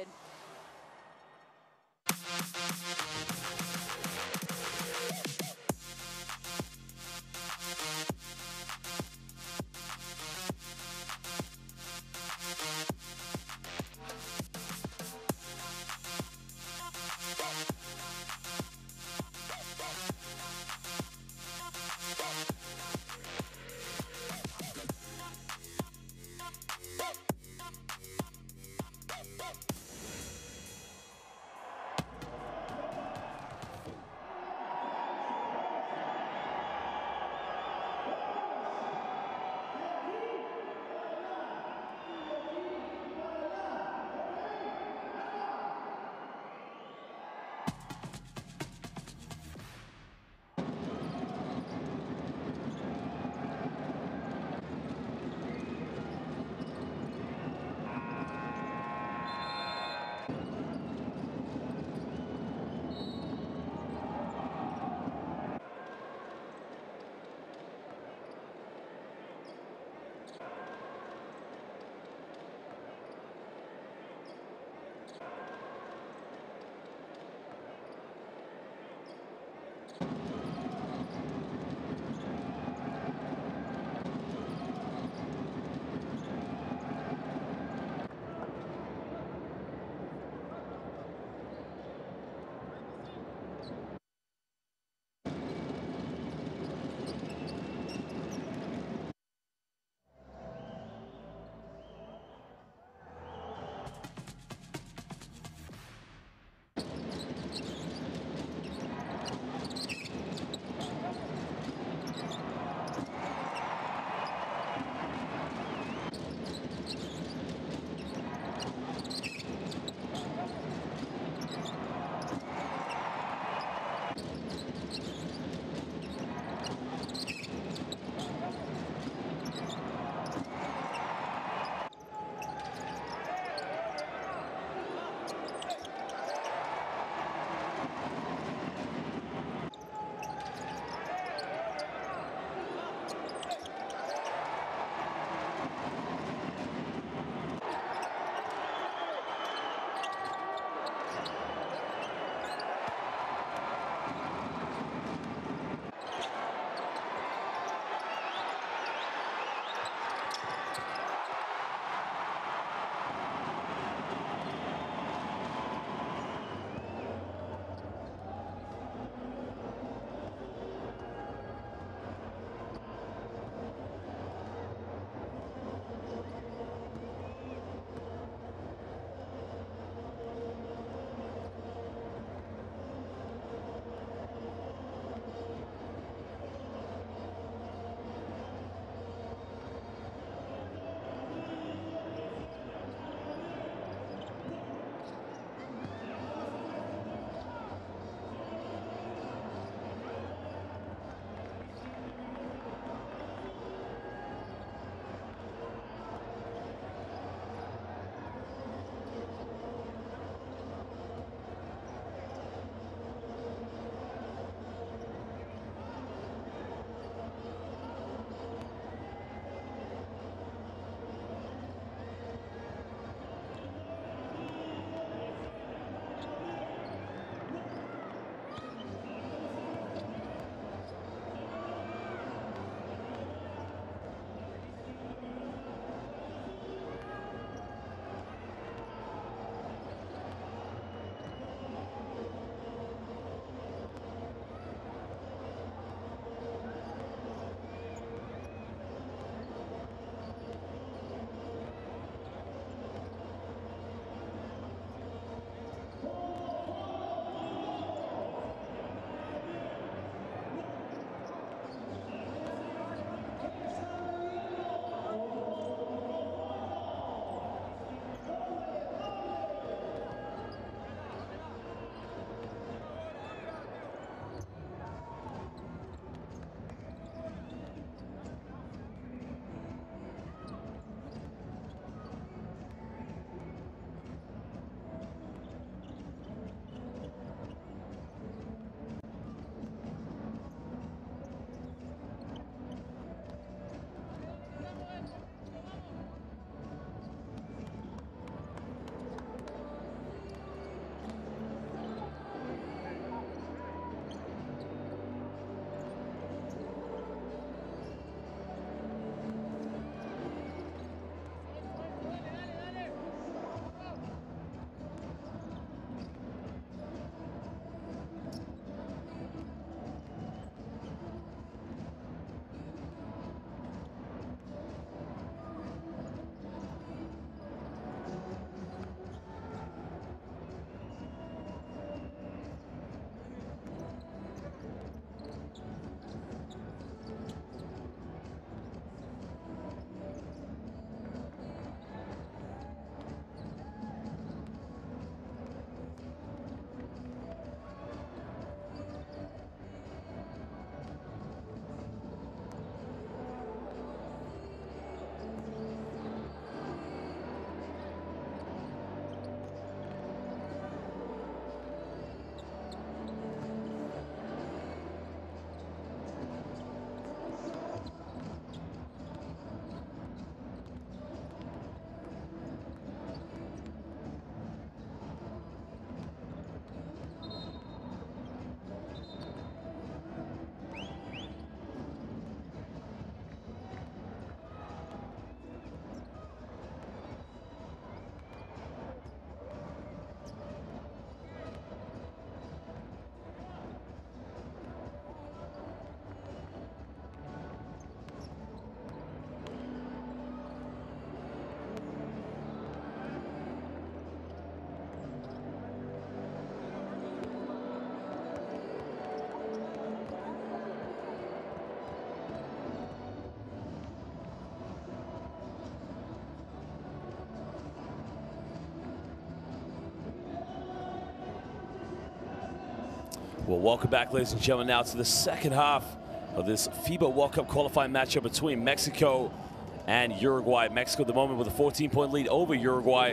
Well, welcome back, ladies and gentlemen, now to the second half of this FIBA World Cup qualifying matchup between Mexico and Uruguay. Mexico at the moment with a fourteen point lead over Uruguay,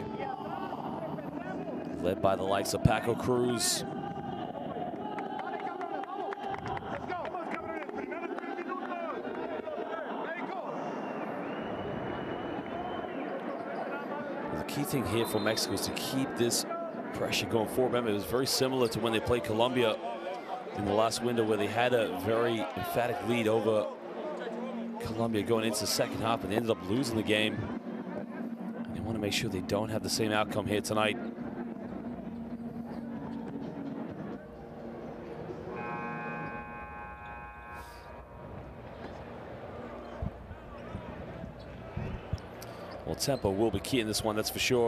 led by the likes of Paco Cruz. The key thing here for Mexico is to keep this pressure going forward. Remember, it was very similar to when they played Colombia in the last window, where they had a very emphatic lead over Colombia going into the second half, and they ended up losing the game. And they want to make sure they don't have the same outcome here tonight. Well, tempo will be key in this one, that's for sure.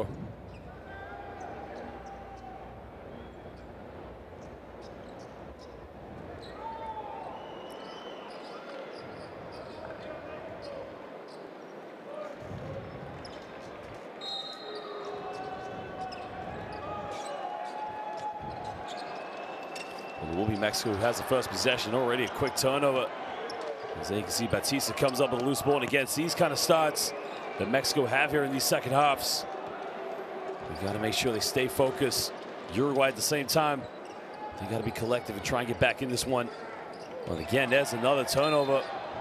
It will be Mexico who has the first possession. Already a quick turnover. As you can see, Batista comes up with a loose ball, and against these kind of starts that Mexico have here in these second halves, we got to make sure they stay focused. Uruguay at the same time, they got to be collective and try and get back in this one. Well, again, there's another turnover.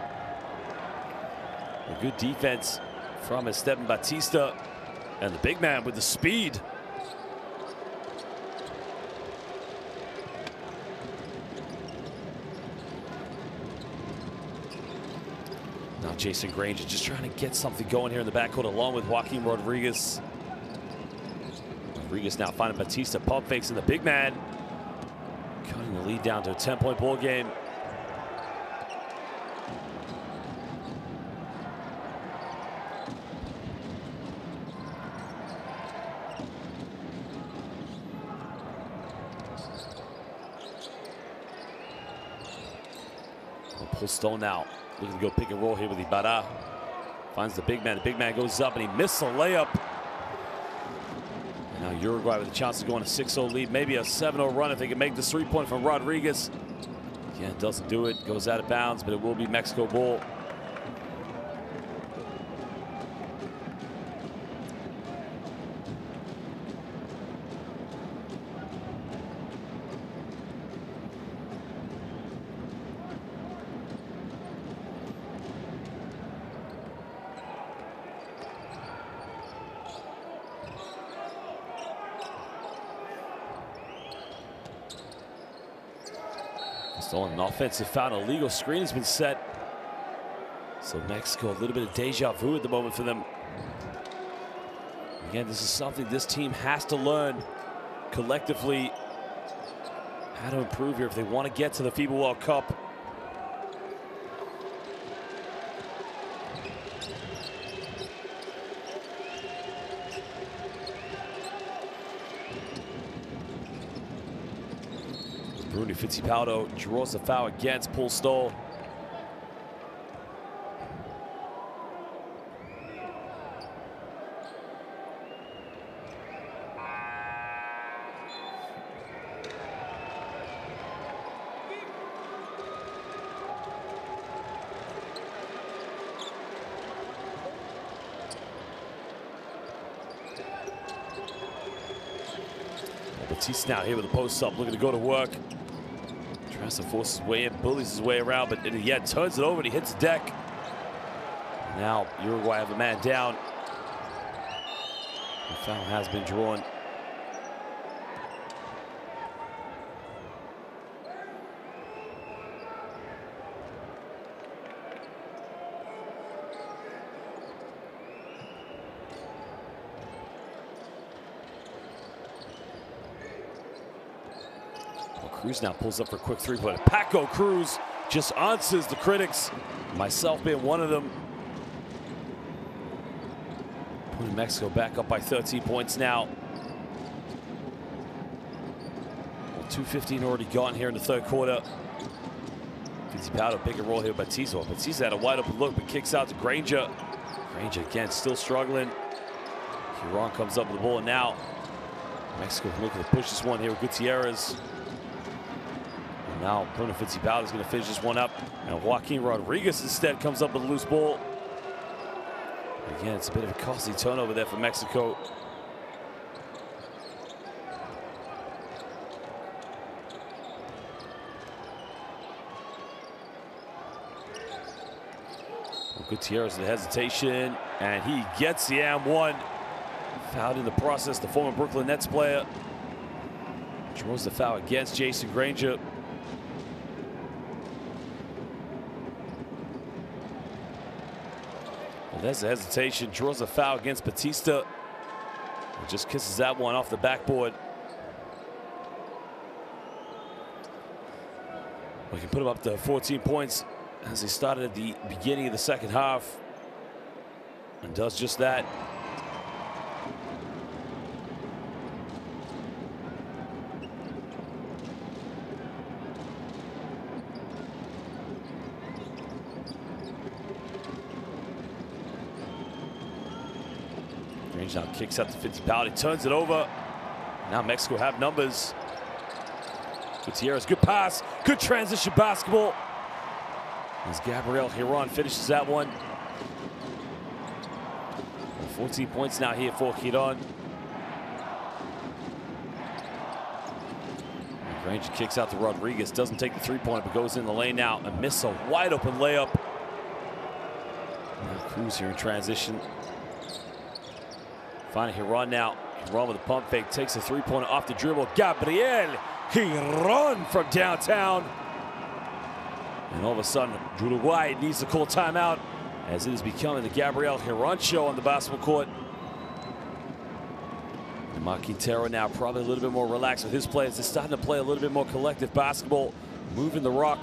A good defense from Esteban Batista, and the big man with the speed. Now Jason Granger just trying to get something going here in the backcourt along with Joaquin Rodriguez. Rodriguez now finding Batista, pump fakes, and the big man cutting the lead down to a ten point ball game. Pull Stone now. Looking to go pick and roll here with Ibarra. Finds the big man. The big man goes up, and he missed the layup. And now Uruguay with a chance to go on a six oh lead. Maybe a seven oh run if they can make this three-point from Rodriguez. Again, doesn't do it. Goes out of bounds, but it will be Mexico ball. Stolen an offensive foul. A legal screen has been set. So Mexico, a little bit of deja vu at the moment for them. Again, this is something this team has to learn collectively how to improve here if they want to get to the FIBA World Cup. Bruno Fittipaldo draws the foul against Paul Stoll. Batista now here with the post up, looking to go to work. Tries to force his way in, bullies his way around, but yet turns it over and he hits the deck. Now Uruguay have a man down. The foul has been drawn. Cruz now pulls up for a quick three-pointer. Paco Cruz just answers the critics, myself being one of them. Putting Mexico back up by thirteen points now. two fifteen already gone here in the third quarter. Fittipaldo, big roll here, Batista. Batista had a wide open look, but kicks out to Granger. Granger again, still struggling. Huron comes up with the ball, and now Mexico looking to push this one here with Gutierrez. Now Bruno Fittipaldi is going to finish this one up, and Joaquin Rodriguez instead comes up with a loose ball. Again, it's a bit of a costly turnover there for Mexico. Gutierrez, the hesitation, and he gets the and one. Fouled in the process, the former Brooklyn Nets player. Draws the foul against Jason Granger. Well, there's the hesitation, draws a foul against Batista. He just kisses that one off the backboard. We can put him up to fourteen points as he started at the beginning of the second half, and does just that. Range now kicks out to Fittipaldi, turns it over. Now Mexico have numbers. Gutierrez, good pass, good transition basketball. As Gabriel Giron finishes that one. fourteen points now here for Giron. Granger kicks out to Rodriguez, doesn't take the three-pointer, but goes in the lane now and misses a wide-open layup. Now Cruz here in transition. Finding Giron now. Giron with a pump fake, takes a three-pointer off the dribble. Gabriel Giron from downtown. And all of a sudden, Uruguay needs to call timeout, as it is becoming the Gabriel Giron show on the basketball court. And Mark Quintero now probably a little bit more relaxed with his players. They're starting to play a little bit more collective basketball, moving the rock.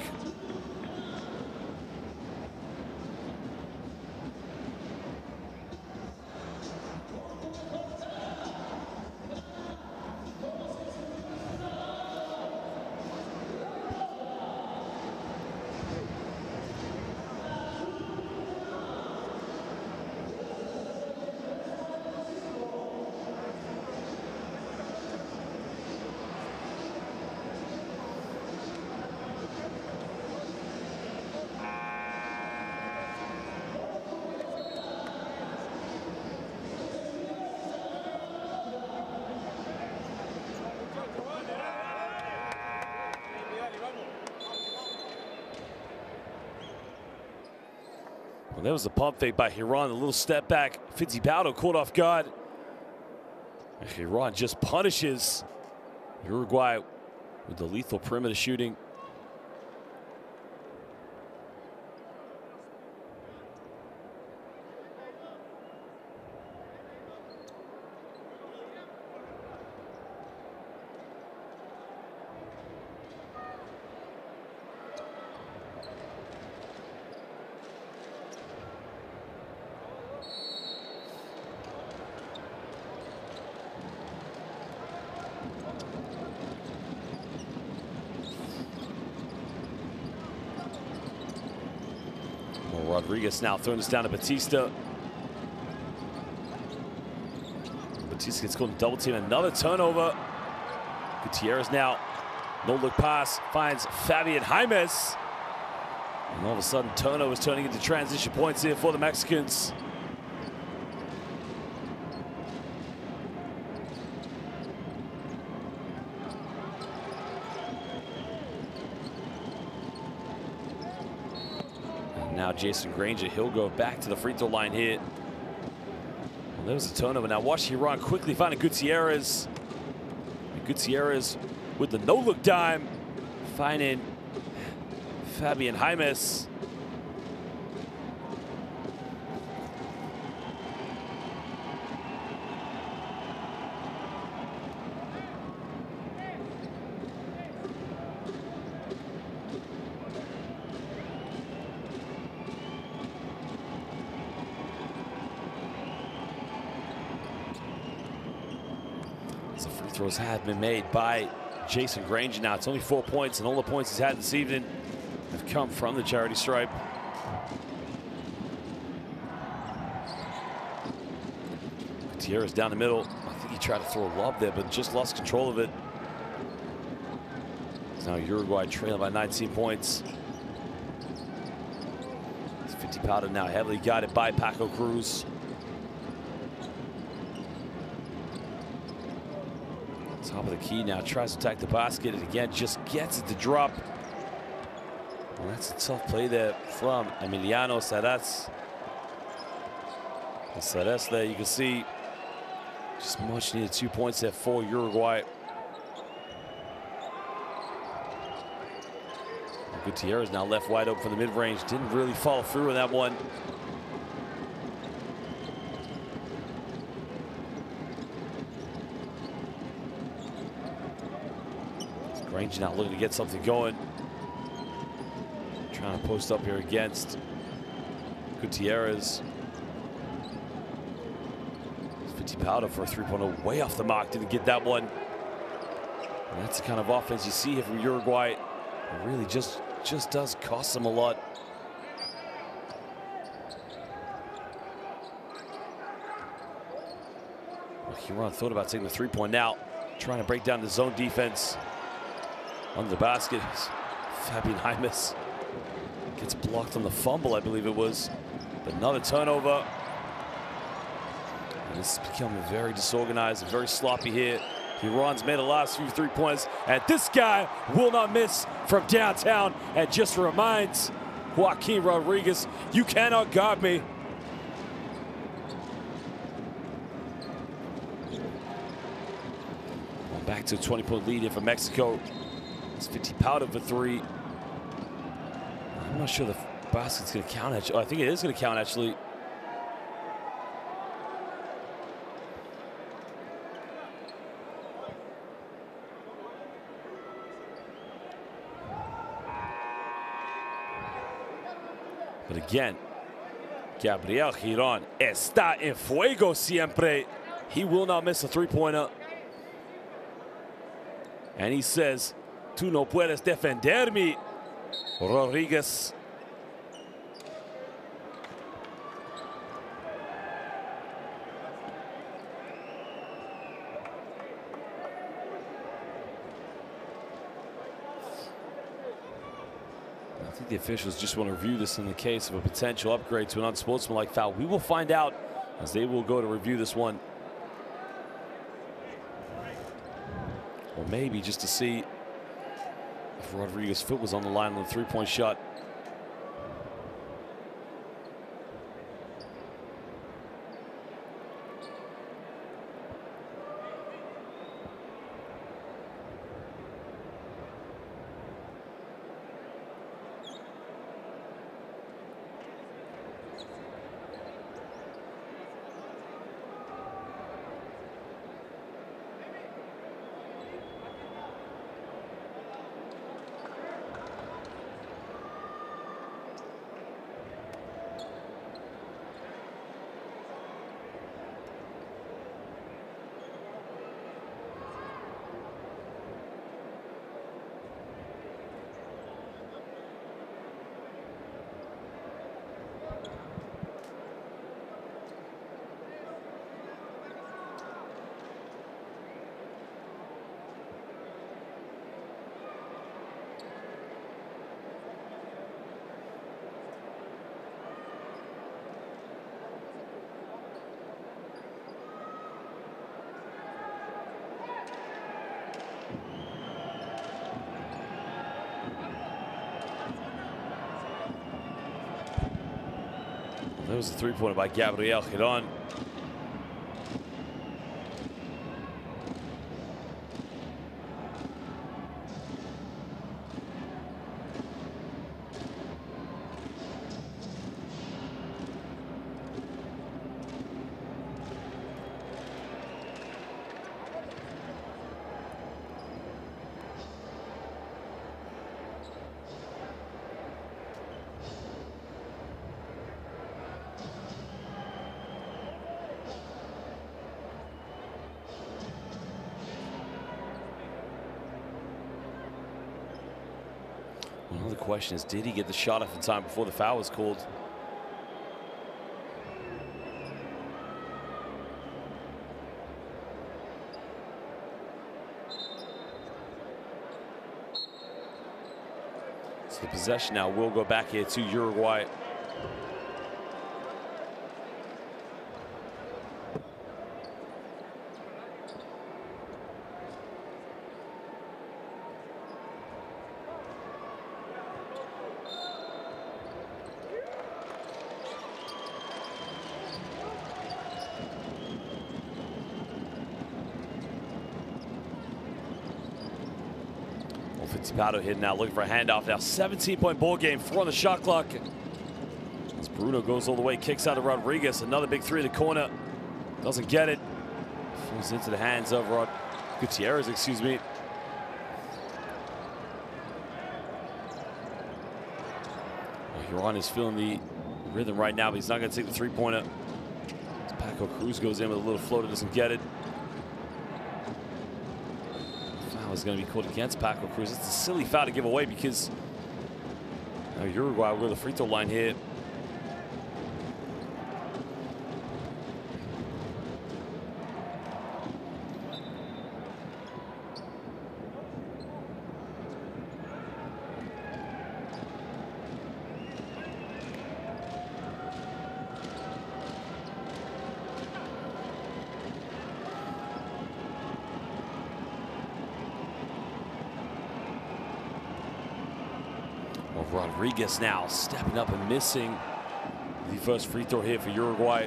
Well, there was the pump fake by Giron, a little step back. Fittipaldi caught off guard. And Giron just punishes Uruguay with the lethal perimeter shooting. Rodriguez now throwing this down to Batista. Batista gets called double team. Another turnover. Gutierrez now, no look pass, finds Fabian Jaimes. And all of a sudden, turnovers turning into transition points here for the Mexicans. Now Jason Granger, he'll go back to the free throw line here. Well, there was a turnover. Now watch Giron quickly finding Gutierrez. And Gutierrez with the no-look dime, finding Fabian Jaimes. The free throws have been made by Jason Granger now. It's only four points, and all the points he's had this evening have come from the charity stripe. Gutierrez down the middle. I think he tried to throw a lob there, but just lost control of it. Now Uruguay trailing by nineteen points. Fittipaldo now heavily guided by Paco Cruz. Top of the key now, tries to attack the basket, and again just gets it to drop. Well, that's a tough play there from Emiliano Saras. And Saras there, you can see just much needed two points there for Uruguay. Gutierrez now left wide open for the mid-range. Didn't really follow through on that one. Grange now looking to get something going. Trying to post up here against Gutierrez. Fittipaldo for a three-pointer way off the mark. Didn't get that one. And that's the kind of offense you see here from Uruguay. It really just just does cost them a lot. Well, Huron thought about taking the three-point now, trying to break down the zone defense. Under the basket, Fabian Jaimes gets blocked on the fumble, I believe it was. But another turnover. And this is becoming very disorganized and very sloppy here. Huron's made the last few three points, and this guy will not miss from downtown, and just reminds Joaquin Rodriguez, you cannot guard me. Well, back to a twenty-point lead here for Mexico. It's Fittipaldo for three. I'm not sure the basket's going to count. Actually, oh, I think it is going to count actually. But again, Gabriel Girón está en fuego siempre. He will not miss a three-pointer. And he says, tú no puedes defenderme, Rodriguez. I think the officials just want to review this in the case of a potential upgrade to an unsportsmanlike foul. We will find out as they will go to review this one. Or maybe just to see if Rodriguez's foot was on the line on the three-point shot. That was a three-pointer by Gabriel Girón. Well, the question is, did he get the shot off in time before the foul was called? The possession now will go back here to Uruguay. Fitzpatrick hitting out, looking for a handoff now. seventeen point ball game, four on the shot clock. As Bruno goes all the way, kicks out of Rodriguez. Another big three in the corner. Doesn't get it. Falls into the hands of Rod Gutierrez, excuse me. Well, Huron is feeling the rhythm right now, but he's not going to take the three-pointer. Paco Cruz goes in with a little floater, doesn't get it. Is going to be called against Paco Cruz. It's a silly foul to give away because now Uruguay will go to the free throw line here. Rodriguez now stepping up and missing the first free throw here for Uruguay.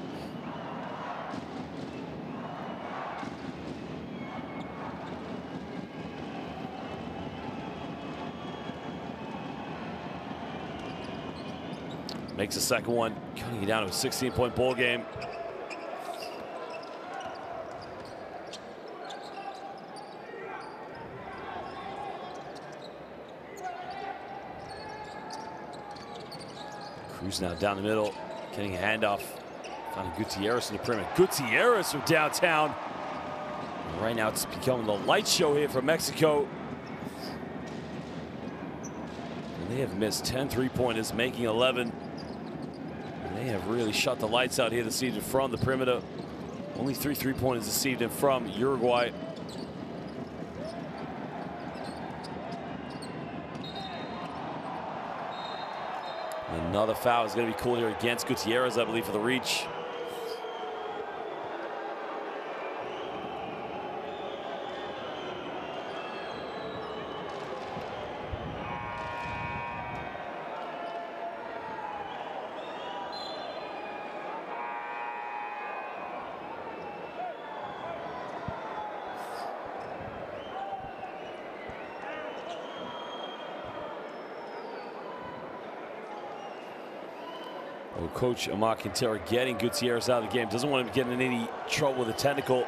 Makes the second one, cutting it down to a sixteen point ball game. Cruz now down the middle, getting a handoff. Finding Gutierrez in the perimeter. Gutierrez from downtown. And right now it's becoming the light show here for Mexico. And they have missed ten three-pointers, making eleven. And they have really shut the lights out here this evening from the perimeter. Only three three-pointers this evening from Uruguay. Another foul is going to be called here against Gutierrez, I believe, for the reach. Well, Coach Amar Quintero getting Gutierrez out of the game. Doesn't want him to get in any trouble with a technical.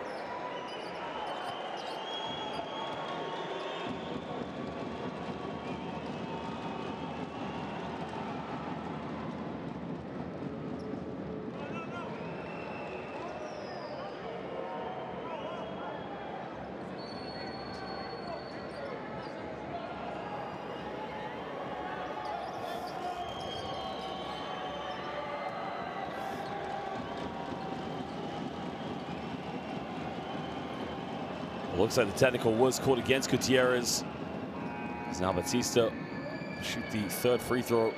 Looks like the technical was called against Gutierrez. As now Batista shoot the third free throw.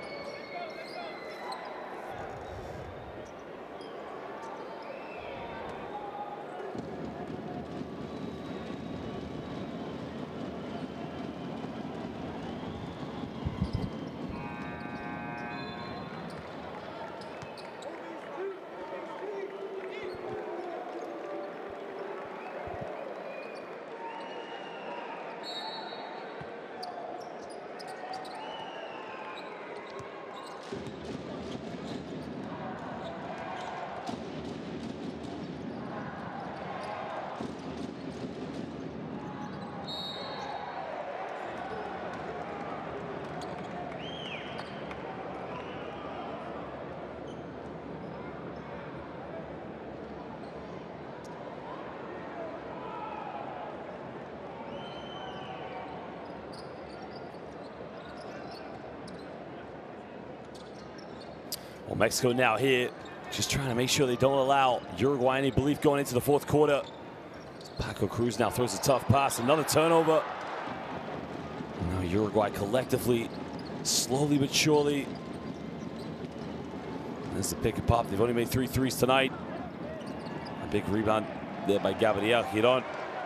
Well, Mexico now here, just trying to make sure they don't allow Uruguay any belief going into the fourth quarter. Paco Cruz now throws a tough pass, another turnover. Now Uruguay collectively, slowly but surely. This is a pick and pop. They've only made three threes tonight. A big rebound there by Gabriel Giron.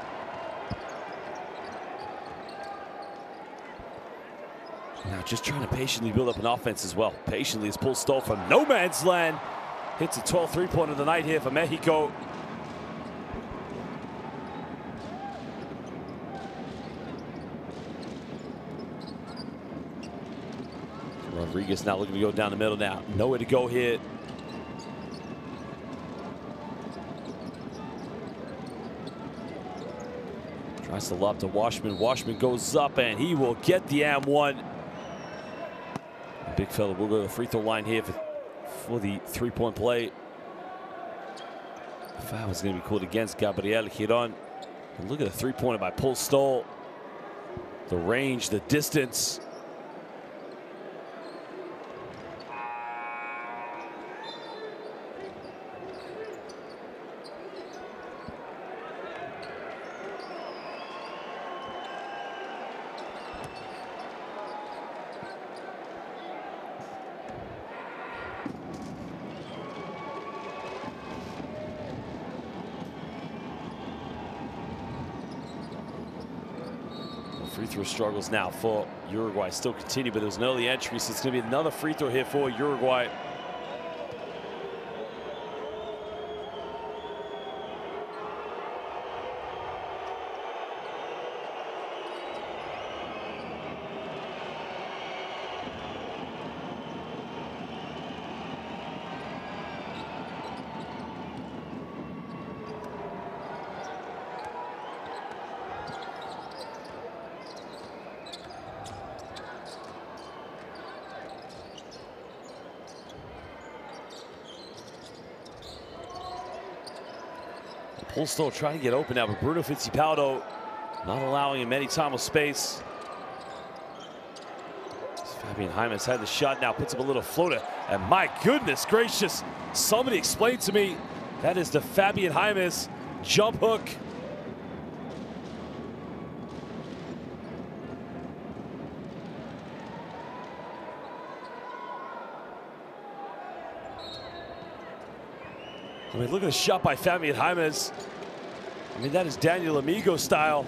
Now just trying to patiently build up an offense as well. Patiently as Paul Stoll from no man's land hits a twelfth three-pointer of the night here for Mexico. Rodriguez now looking to go down the middle now. Nowhere to go here. Tries to lob to Washman. Washman goes up and he will get the and one. The big fella will go to the free throw line here for, for the three-point play. Foul is going to be called against Gabriel Giron. And look at the three-pointer by Paul Stoll. The range, the distance. Free throw struggles now for Uruguay still continue, but there's an early entry, so it's going to be another free throw here for Uruguay. Paul Stoll trying to get open now, but Bruno Fittipaldo not allowing him any time or space. Fabian Jaimes had the shot now, puts up a little floater, and my goodness gracious, somebody explain to me, that is the Fabian Jaimes jump hook. I mean, look at the shot by Fabian Jaimes. I mean, that is Daniel Amigo style.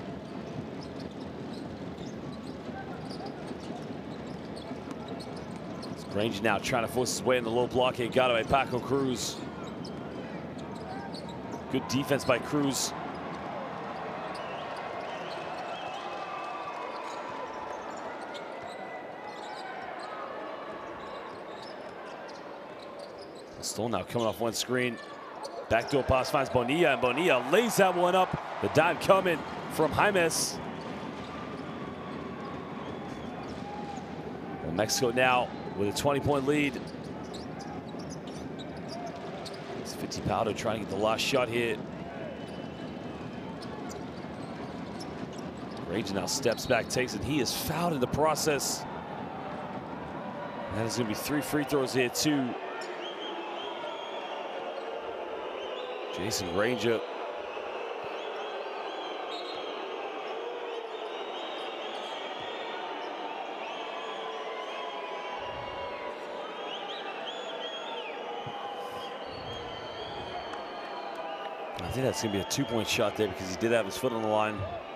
Grange now trying to force his way in the low block here. Got it by Paco Cruz. Good defense by Cruz. Stoll now coming off one screen. Backdoor pass finds Bonilla, and Bonilla lays that one up. The dime coming from Jaimes. Well, Mexico now with a twenty-point lead. It's Fittipaldo trying to get the last shot here. Rage now steps back, takes it. He is fouled in the process. And that is going to be three free throws here, too. Jason Granger. I think that's going to be a two-point shot there because he did have his foot on the line.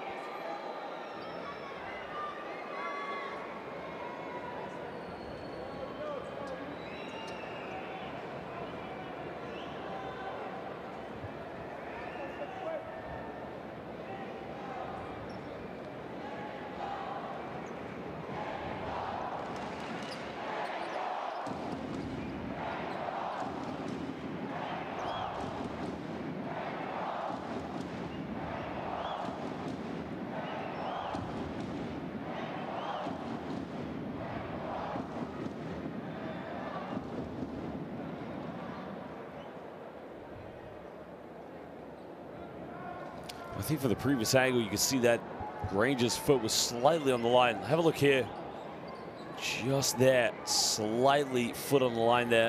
I think for the previous angle, you can see that Granger's foot was slightly on the line. Have a look here. Just there, slightly foot on the line there.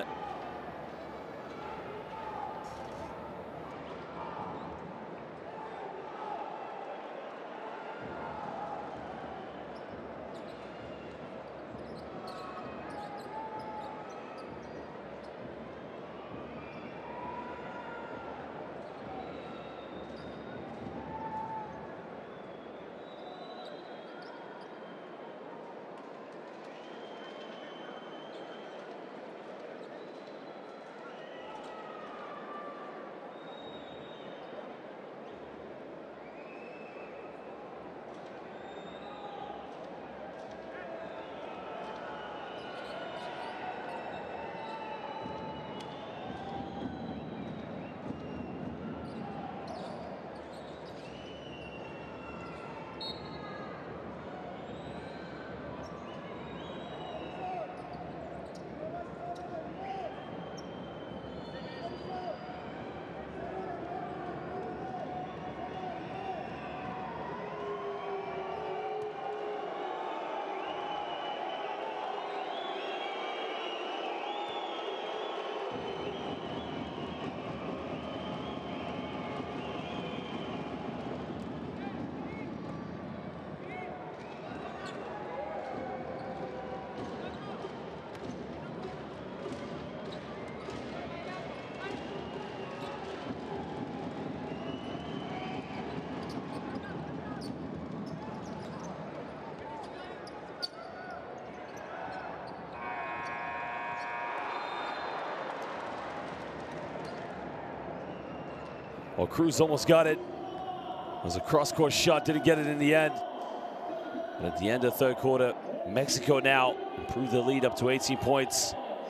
Well, Cruz almost got it. It was a cross-court shot, didn't get it in the end. But at the end of the third quarter, Mexico now improved the lead up to eighteen points.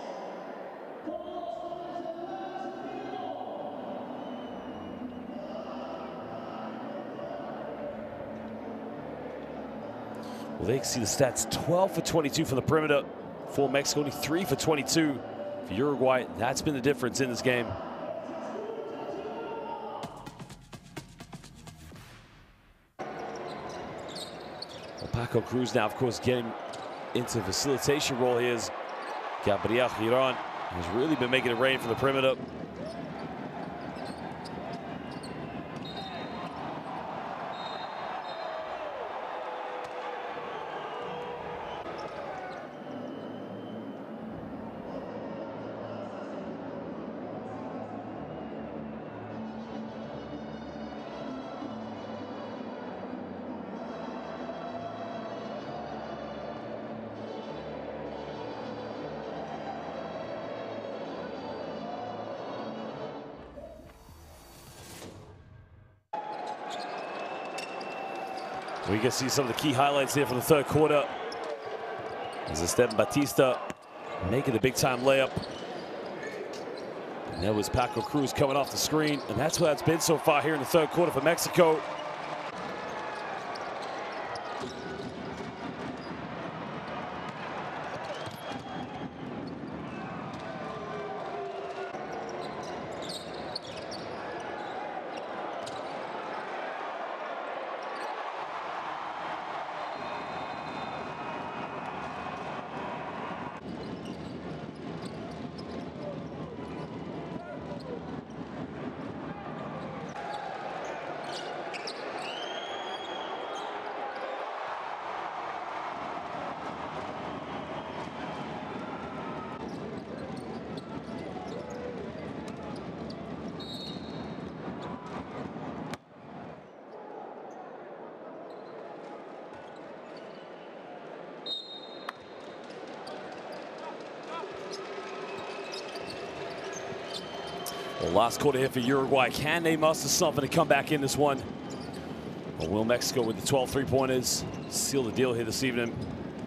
Well, they can see the stats, twelve for twenty-two from the perimeter for Mexico, only three for twenty-two for Uruguay. That's been the difference in this game. Well, Paco Cruz now, of course, getting into facilitation role. Here's Gabriel Giron, who's really been making it rain from the perimeter. We can see some of the key highlights here from the third quarter. As Esteban Batista making the big-time layup. And there was Paco Cruz coming off the screen, and that's what it's been so far here in the third quarter for Mexico. Well, last quarter here for Uruguay. Can they muster something to come back in this one? Or will Mexico with the twelve three-pointers seal the deal here this evening?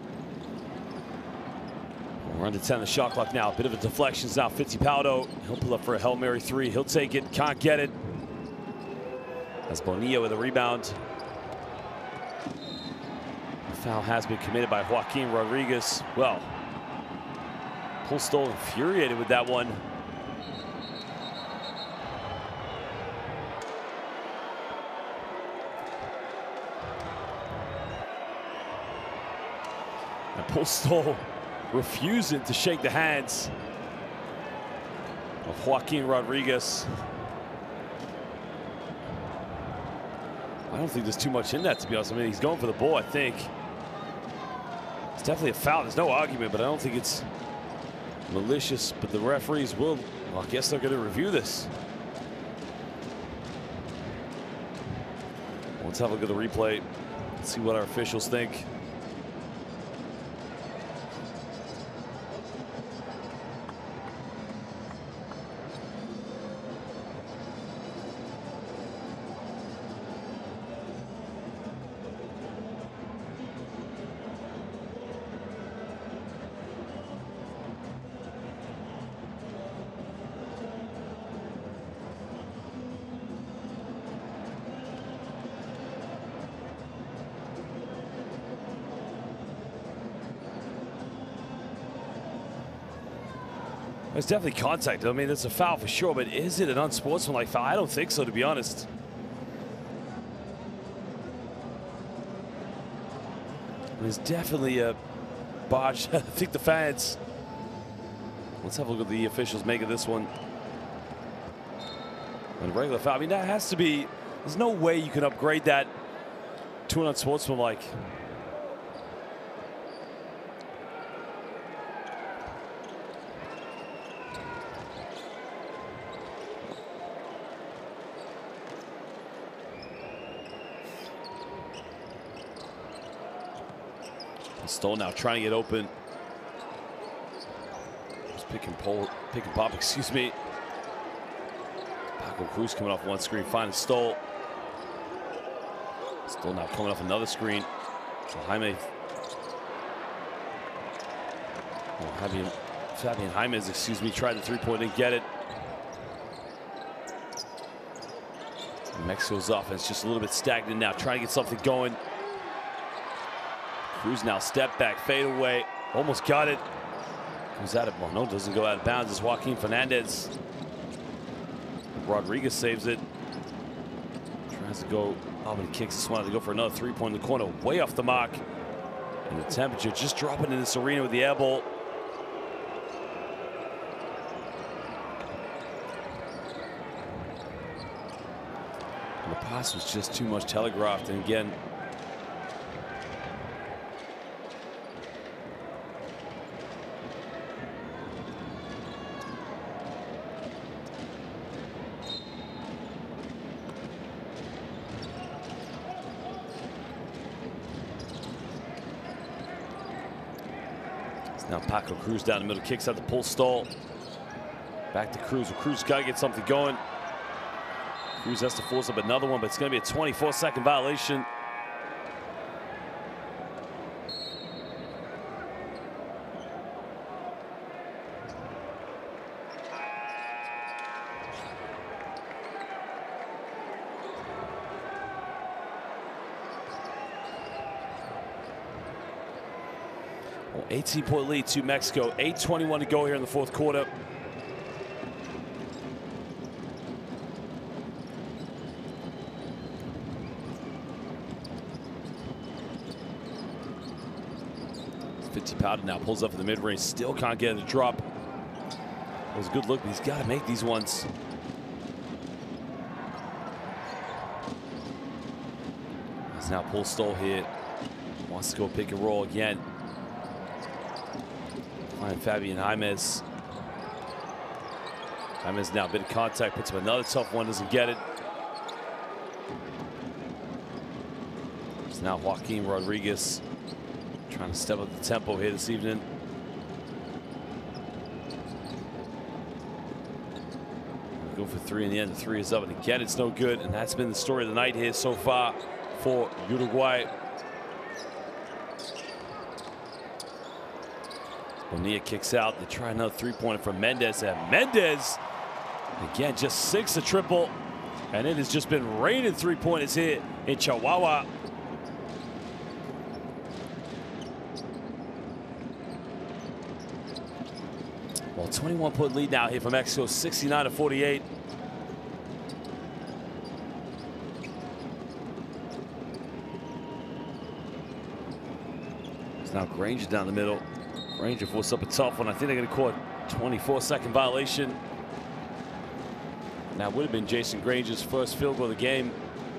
We're under ten the shot clock now. A bit of a deflection now. Fittipaldo, he'll pull up for a Hail Mary three. He'll take it, can't get it. That's Bonilla with a rebound. The foul has been committed by Joaquin Rodriguez. Well, Postol infuriated with that one. And Postol refusing to shake the hands of Joaquin Rodriguez. I don't think there's too much in that, to be honest. I mean, he's going for the ball, I think. It's definitely a foul. There's no argument, but I don't think it's malicious. But the referees will, well, I guess they're going to review this. Let's have a look at the replay. Let's see what our officials think. There's definitely contact. I mean, it's a foul for sure, but is it an unsportsmanlike foul? I don't think so, to be honest. There's definitely a botch. I think the fans. Let's have a look at the officials making this one. And regular foul. I mean, that has to be. There's no way you can upgrade that to an unsportsmanlike. Stoll now trying to get open. Just pick and pull, pick and pop, excuse me. Paco Paco Cruz coming off one screen, finding Stoll. Stoll now coming off another screen. So Jaime, well, Fabian, Fabian Jaimes, excuse me, tried the three-point, didn't get it. Mexico's offense just a little bit stagnant now, trying to get something going. Cruz now step back, fade away, almost got it. Comes out of, well, no, doesn't go out of bounds. It's Joaquin Fernandez. Rodriguez saves it. Tries to go, oh, but he kicks this one out to go for another three-point in the corner, way off the mark. And the temperature just dropping in this arena with the air ball. And the pass was just too much telegraphed, and again, now Paco Cruz down the middle, kicks out the pull stall. Back to Cruz. Well, Cruz got to get something going. Cruz has to force up another one, but it's going to be a twenty-four second violation. eighteen point lead to Mexico. eight twenty-one to go here in the fourth quarter. Fittipaldi now pulls up in the mid-range. Still can't get it to drop. It was a good look, but he's got to make these ones. He's now pull stall here. Wants to go pick and roll again. Find Fabian Jaimes. Jaimes now a bit of contact, puts him another tough one, doesn't get it. It's now Joaquin Rodriguez trying to step up the tempo here this evening. Go for three in the end. The three is up, and again, it's no good. And that's been the story of the night here so far for Uruguay. Bonilla kicks out. They try another three-pointer from Mendez, and Mendez again just sinks a triple, and it has just been raining three-pointers here in Chihuahua. Well, twenty-one point lead now here for Mexico, sixty-nine to forty-eight. It's now Granger down the middle. Granger forced up a tough one. I think they're going to call a twenty-four second violation. Now would have been Jason Granger's first field goal of the game.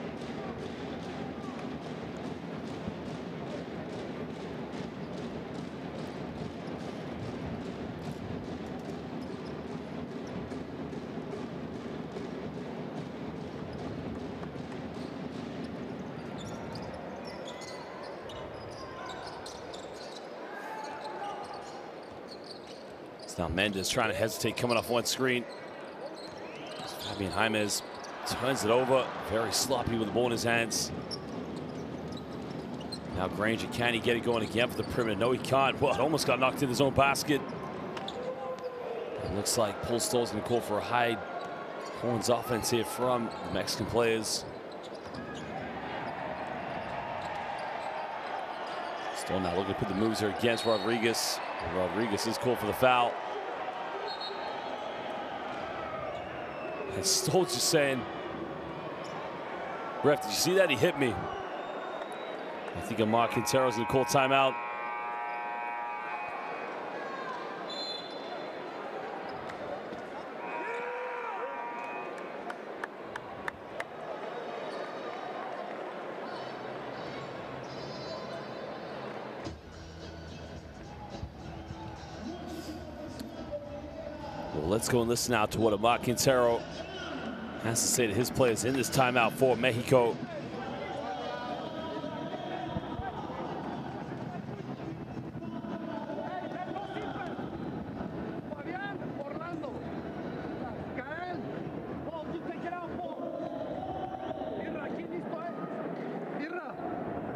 Now Mendez trying to hesitate, coming off one screen. Fabian Jaimes turns it over, very sloppy with the ball in his hands. Now Granger, can he get it going again for the perimeter? No, he can't. Well, it almost got knocked in his own basket. It looks like Paul Stoll's going to call for a high Horns offense here from the Mexican players. Stoll now looking to put the moves here against Rodriguez. Rodriguez is called for the foul. And Stoll just saying, ref, did you see that? He hit me. I think Amar Quintero's going to call timeout. Well, let's go and listen now to what Amar Quintero has to say to his players in this timeout for Mexico.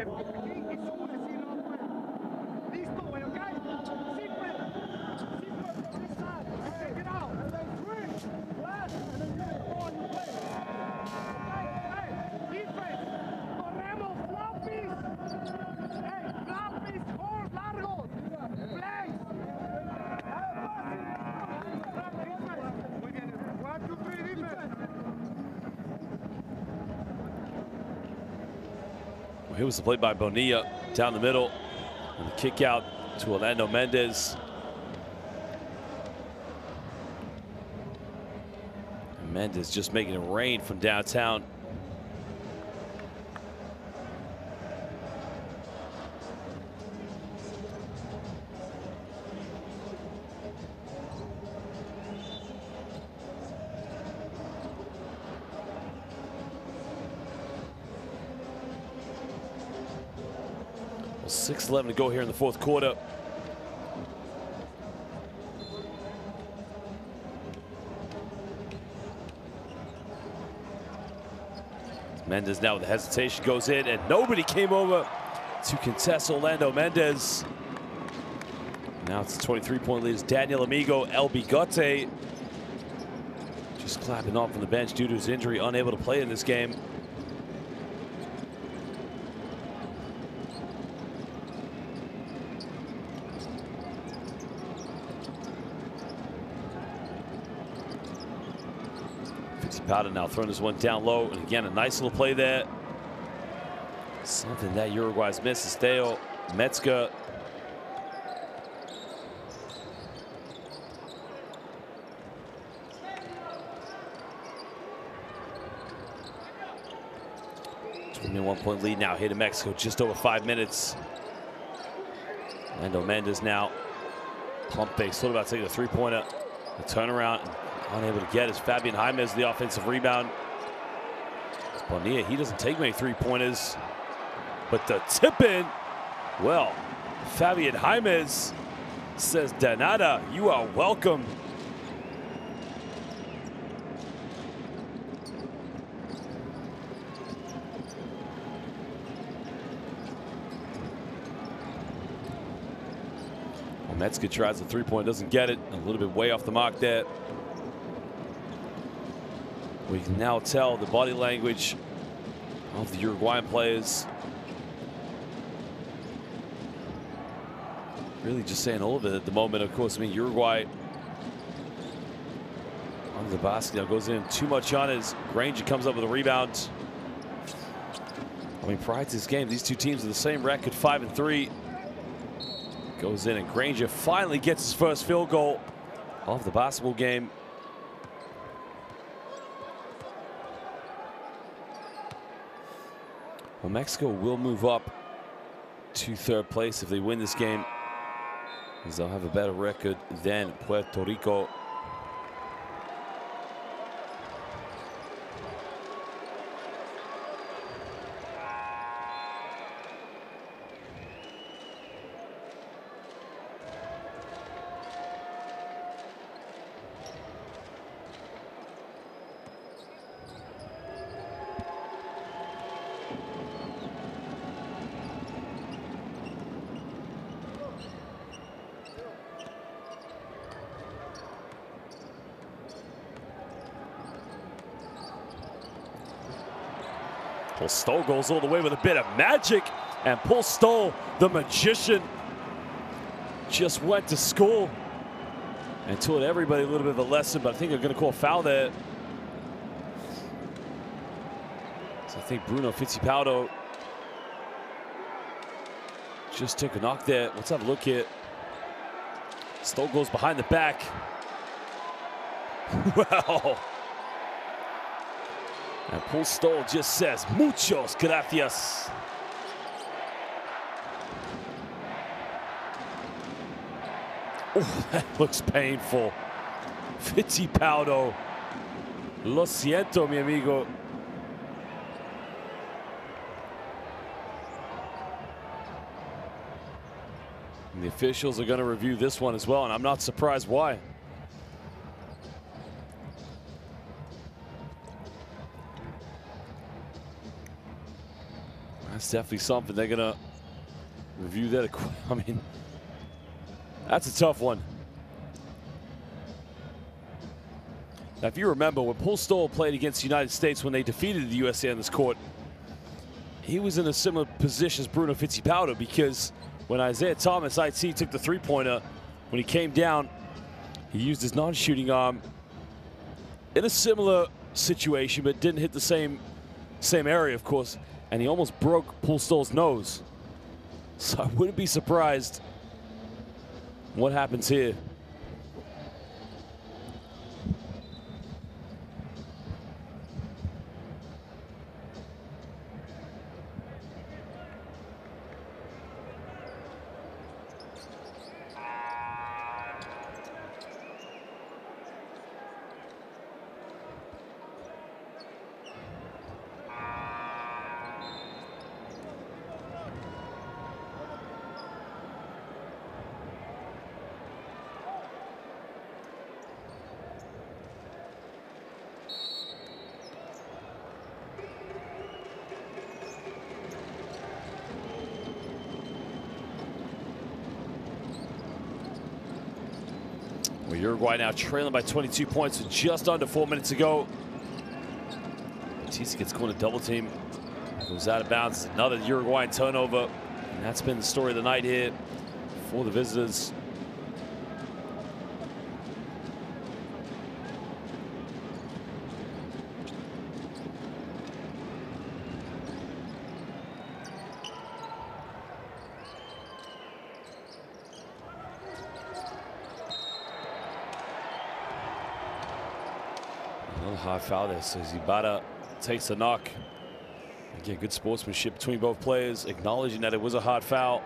Well, here was the play by Bonilla down the middle. And the kick out to Orlando Mendez. And Mendez just making it rain from downtown. six eleven to go here in the fourth quarter. Mendez now with the hesitation goes in, and nobody came over to contest Orlando Mendez. Now it's a twenty-three point lead. It's Daniel Amigo, El Bigote, just clapping off from the bench due to his injury, unable to play in this game. Fittipaldo now throwing this one down low, and again a nice little play there. Something that Uruguay's missed is Theo Metzger. twenty-one point lead now here to Mexico, just over five minutes. Orlando Mendez now pump fake, thought about taking a three-pointer, a turnaround, unable to get as Fabian Jaimes the offensive rebound. Bonilla, he doesn't take many three-pointers, but the tip-in, well, Fabian Jaimes says, "De nada, you are welcome." Well, Metzger tries the three-point, doesn't get it, a little bit way off the mark there. We can now tell the body language of the Uruguayan players. Really just saying all of it at the moment. Of course, I mean, Uruguay under the basket now goes in too much on it. Granger comes up with a rebound. I mean, prior to this game, these two teams are the same record, five and three. Goes in, and Granger finally gets his first field goal of the basketball game. Well, Mexico will move up to third place if they win this game, as they'll have a better record than Puerto Rico. Paul Stoll goes all the way with a bit of magic, and Paul Stoll, the magician, just went to school and taught everybody a little bit of a lesson, but I think they're going to call a foul there. So I think Bruno Fittipaldo just took a knock there. Let's have a look here. Stoll goes behind the back. Wow. And Paul Stoll just says, "Muchos gracias." Oh, that looks painful. Fittipaldo. Lo siento, mi amigo. And the officials are going to review this one as well, and I'm not surprised why. That's definitely something they're gonna review that. I mean, that's a tough one. Now, if you remember, when Paul Stoll played against the United States when they defeated the U S A on this court, he was in a similar position as Bruno Fittipaldo, because when Isaiah Thomas, I T, took the three-pointer, when he came down, he used his non-shooting arm in a similar situation, but didn't hit the same, same area, of course, and he almost broke Paul Stoll's nose. So I wouldn't be surprised what happens here. Well, Uruguay now trailing by twenty-two points with just under four minutes to go. Batista gets caught in a double team. Goes out of bounds. Another Uruguayan turnover. And that's been the story of the night here for the visitors. Another high foul there, so Ibarra takes the knock. Again, good sportsmanship between both players, acknowledging that it was a hard foul.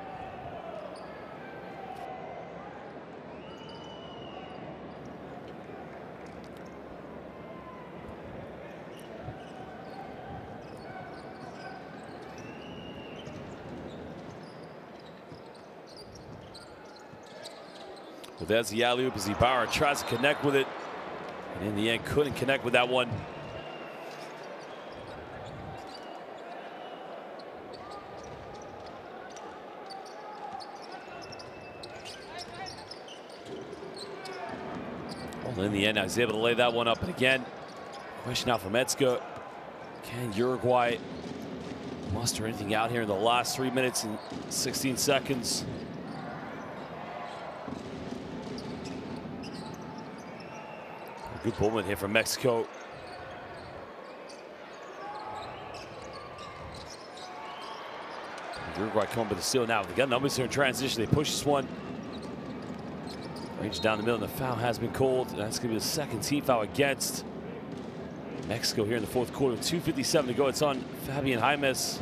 Well, there's the alley-oop as Ibarra tries to connect with it. And in the end, couldn't connect with that one. Well, in the end, I was able to lay that one up. And again, question out from Metzger. Can Uruguay muster anything out here in the last three minutes and sixteen seconds? Good movement here from Mexico. Uruguay coming with the steal now. They got numbers here in transition. They push this one. Range down the middle, and the foul has been called. That's going to be the second team foul against Mexico here in the fourth quarter. two fifty-seven to go. It's on Fabian Jaimes.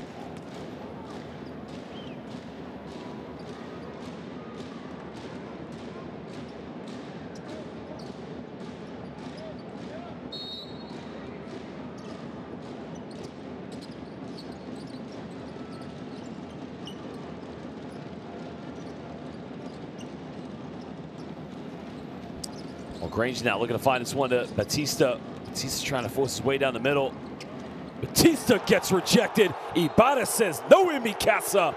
Well, Grange now looking to find this one to Batista. Batista trying to force his way down the middle. Batista gets rejected. Ibarra says no in mi casa.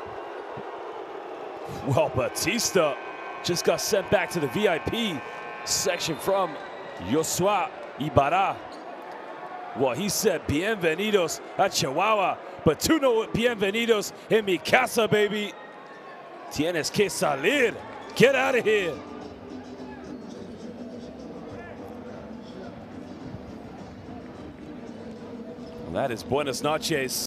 Well, Batista just got sent back to the V I P section from Joshua Ibarra. Well, he said bienvenidos a Chihuahua, but tú no bienvenidos en mi casa, baby. Tienes que salir. Get out of here. That is buenas noches.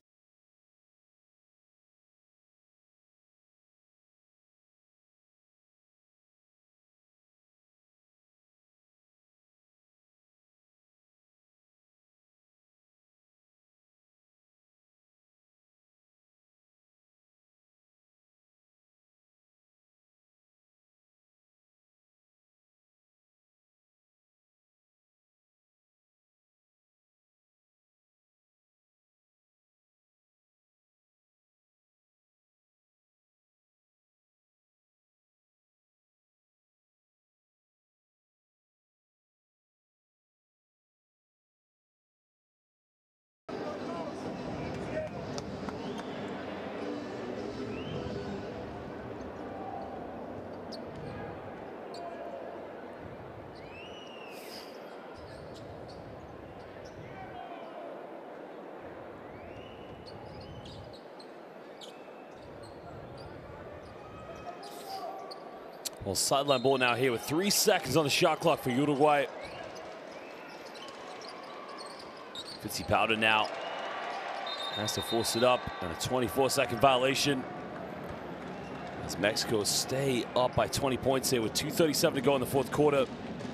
Well, sideline ball now here with three seconds on the shot clock for Uruguay. Fittipaldo now has to force it up, and a twenty-four second violation. As Mexico stay up by twenty points here with two thirty-seven to go in the fourth quarter.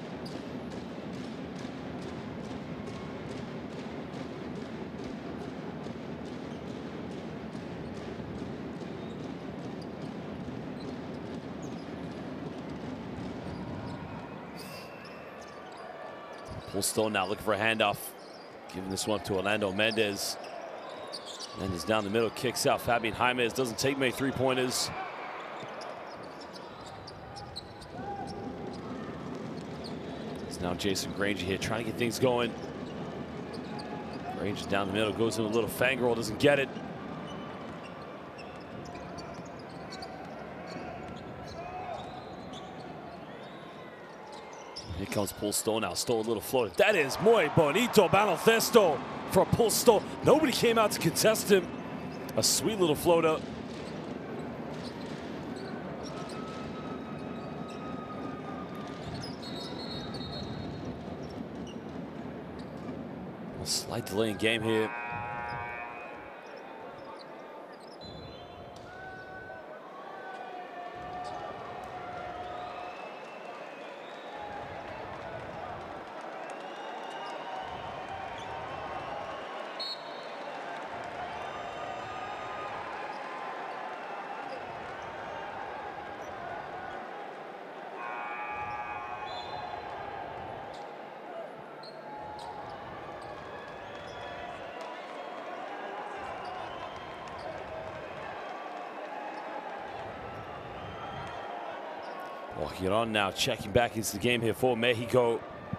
Paul Stone now looking for a handoff, giving this one to Orlando Mendez. Mendez down the middle, kicks out. Fabian Jaimes doesn't take many three-pointers. It's now Jason Granger here trying to get things going. Granger down the middle, goes in a little fang roll, doesn't get it. Here comes Paul Stone now, stole a little floater. That is muy bonito baloncesto for Paul Stone. Nobody came out to contest him. A sweet little floater. A slight delay in game here. Well, Giron now checking back into the game here for Mexico.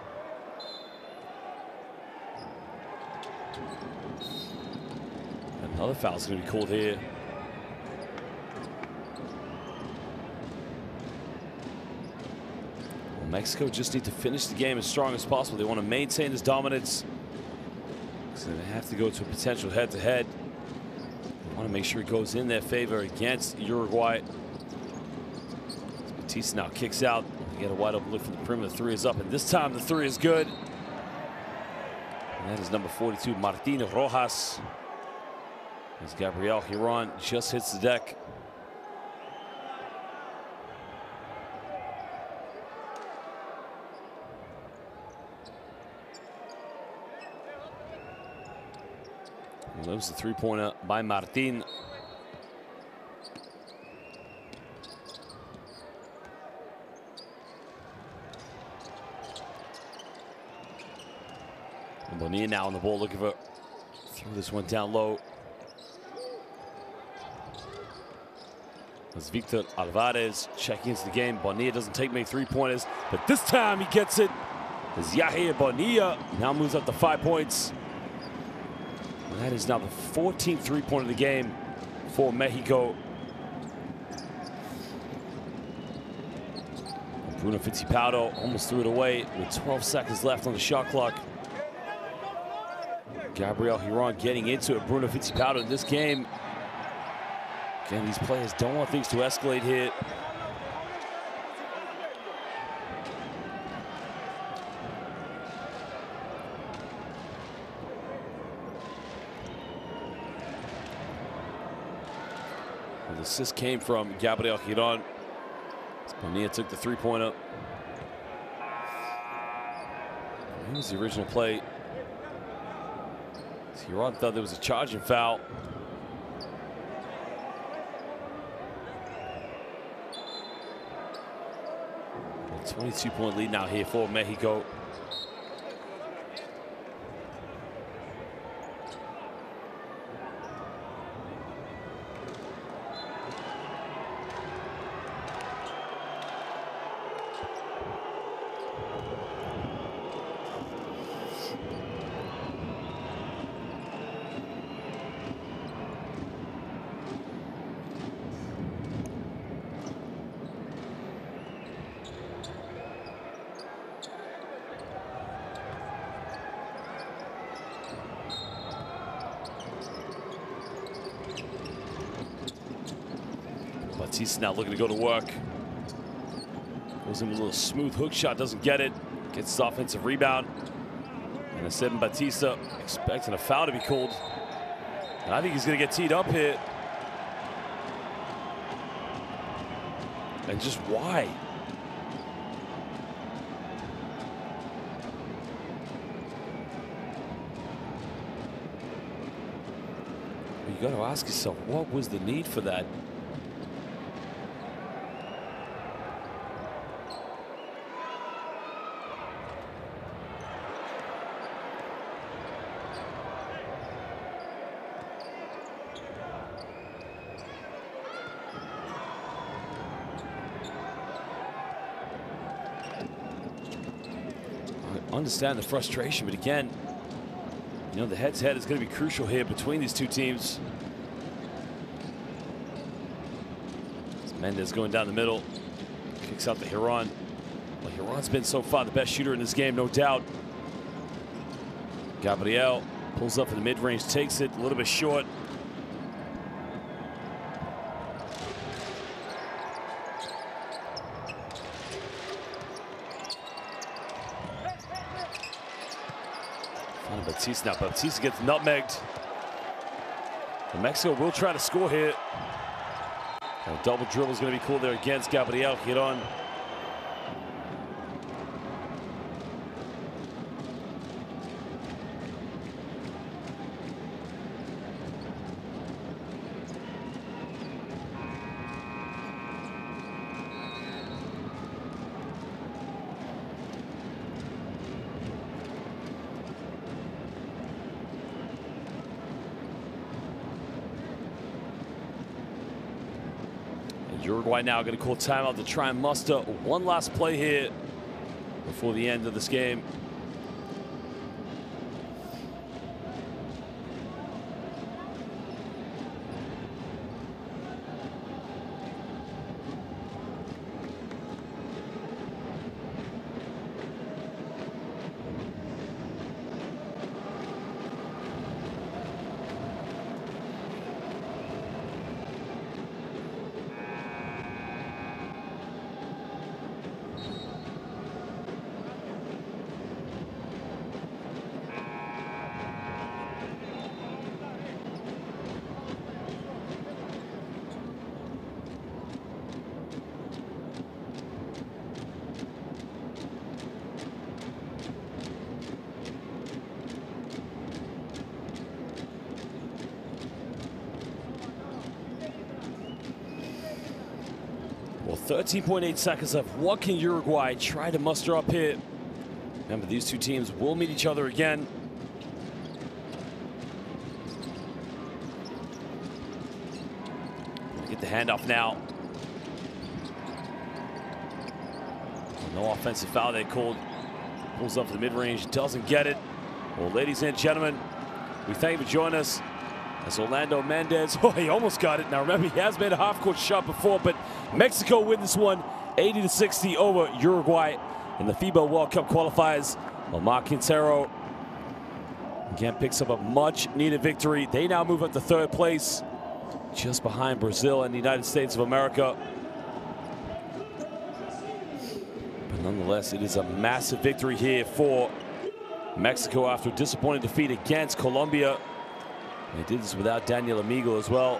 Another foul is going to be called here. Well, Mexico just need to finish the game as strong as possible. They want to maintain this dominance. So they have to go to a potential head-to-head. They want to make sure it goes in their favor against Uruguay. Batista now kicks out. They get a wide open look from the perimeter. The three is up, and this time the three is good. And that is number forty-two, Martin Rojas. As Gabriel Giron just hits the deck. Well, that was the three-pointer by Martin. Bonilla now on the ball, looking for throw this one down low. As Victor Alvarez checking into the game. Bonilla doesn't take many three-pointers, but this time he gets it. As Yair Bonilla now moves up to five points. And that is now the fourteenth three-pointer of the game for Mexico. Bruno Fittipaldo almost threw it away with twelve seconds left on the shot clock. Gabriel Giron getting into it. Bruno Fittipaldo in this game. Again, these players don't want things to escalate here. Well, the assist came from Gabriel Giron. Bonilla took the three-pointer. It was the original play. Giron thought there was a charging foul. twenty-two point lead now here for Mexico. Batista now looking to go to work. Goes in with a little smooth hook shot, doesn't get it. Gets his offensive rebound. And Esteban Batista expecting a foul to be called. And I think he's going to get teed up here. And just why? You got to ask yourself, what was the need for that? I understand the frustration, but again, you know, the head-to-head is going to be crucial here between these two teams. Mendez going down the middle, kicks out to Hiron. Well, Hiron's been so far the best shooter in this game, no doubt. Gabriel pulls up in the mid-range, takes it a little bit short. Batista now. Batista gets nutmegged. And Mexico will try to score here. And a double dribble is going to be called there against Gabriel Hiron. Uruguay now going to call timeout to try and muster one last play here before the end of this game. thirteen point eight seconds left. What can Uruguay try to muster up here? Remember, these two teams will meet each other again. Get the handoff now. No offensive foul they called. Pulls up for the mid-range, doesn't get it. Well, ladies and gentlemen, we thank you for joining us. As Orlando Mendez, oh, he almost got it. Now remember, he has made a half-court shot before, but Mexico win this one eighty to sixty over Uruguay in the FIBA World Cup qualifiers. Omar Quintero again picks up a much-needed victory. They now move up to third place, just behind Brazil and the United States of America. But nonetheless, it is a massive victory here for Mexico after a disappointing defeat against Colombia. They did this without Daniel Amigo as well.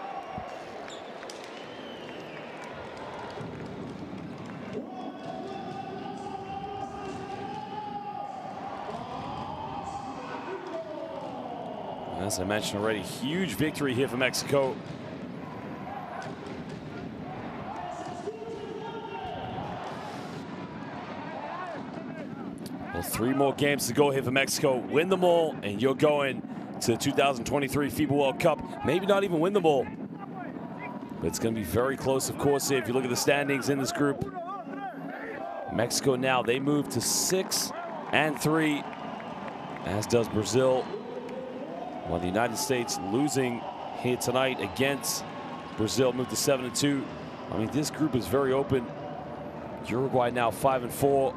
As I mentioned already, huge victory here for Mexico. Well, three more games to go here for Mexico. Win them all, and you're going to the two thousand twenty-three FIBA World Cup. Maybe not even win them all, but it's going to be very close, of course, here. If you look at the standings in this group, Mexico now, they move to six and three, as does Brazil. While the United States losing here tonight against Brazil, moved to seven and two. I mean, this group is very open. Uruguay now five and four,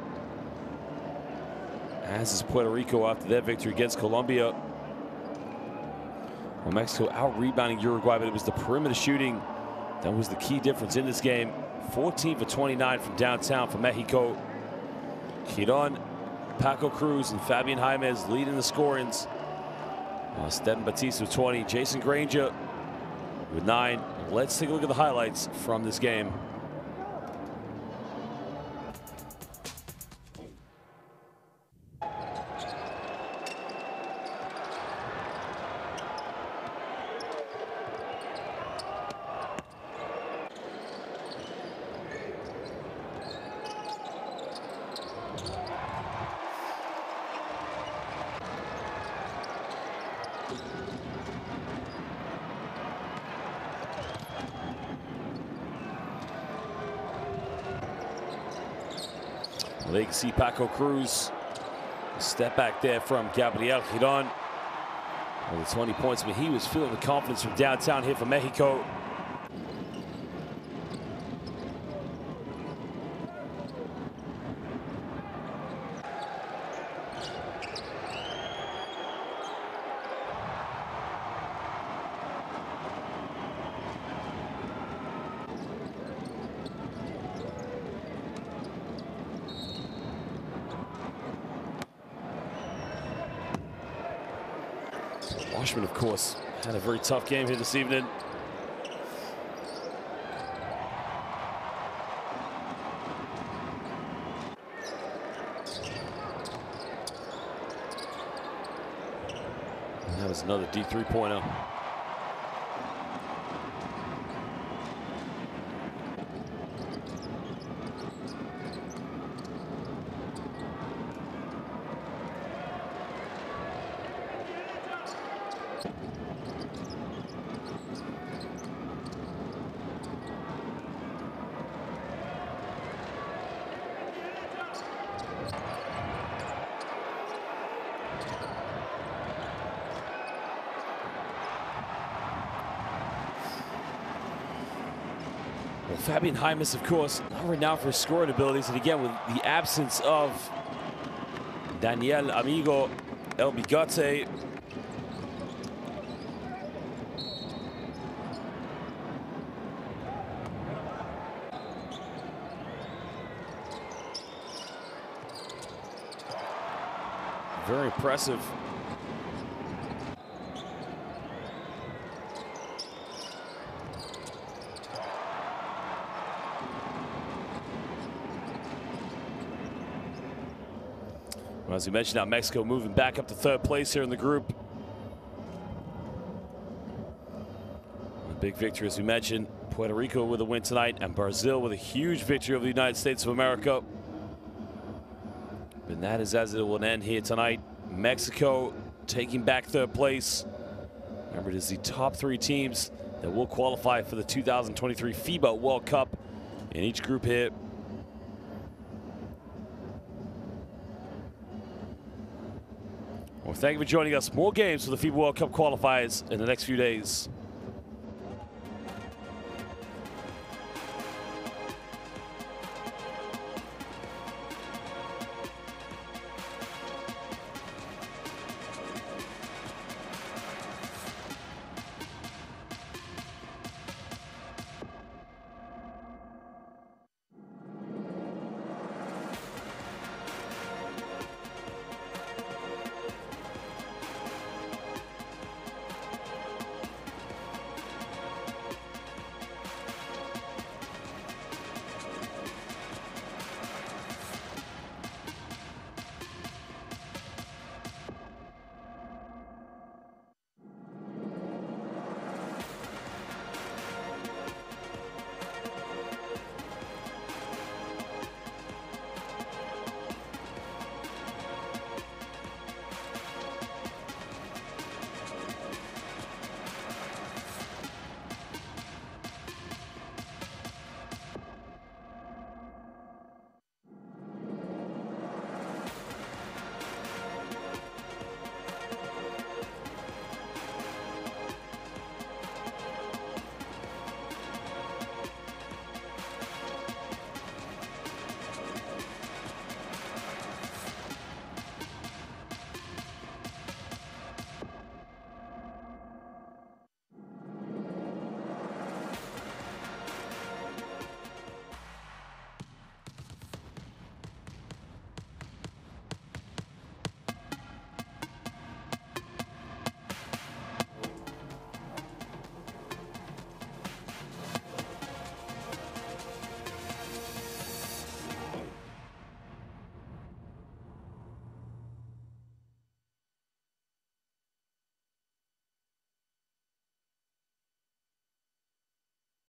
as is Puerto Rico after their victory against Colombia. Well, Mexico out-rebounding Uruguay, but it was the perimeter shooting That was the key difference in this game. fourteen for twenty-nine from downtown for Mexico. Giron, Paco Cruz, and Fabian Jaimes leading the scorings. Uh, Steven Batista with twenty, Jason Granger with nine. Let's take a look at the highlights from this game. Well, they can see Paco Cruz. A step back there from Gabriel Giron. Well, the twenty points, but he was feeling the confidence from downtown here for Mexico. Washman, of course, had a very tough game here this evening. And that was another deep three-pointer. Well, Fabian Jaimes, of course, not renowned for his scoring abilities, and again, with the absence of Daniel Amigo El Bigote, very impressive. Well, as we mentioned, now Mexico moving back up to third place here in the group. A big victory, as we mentioned. Puerto Rico with a win tonight, and Brazil with a huge victory over the United States of America. And that is as it will end here tonight. Mexico taking back third place. Remember, it is the top three teams that will qualify for the two thousand twenty-three FIBA World Cup in each group here. Well, thank you for joining us. More games for the FIBA World Cup qualifiers in the next few days.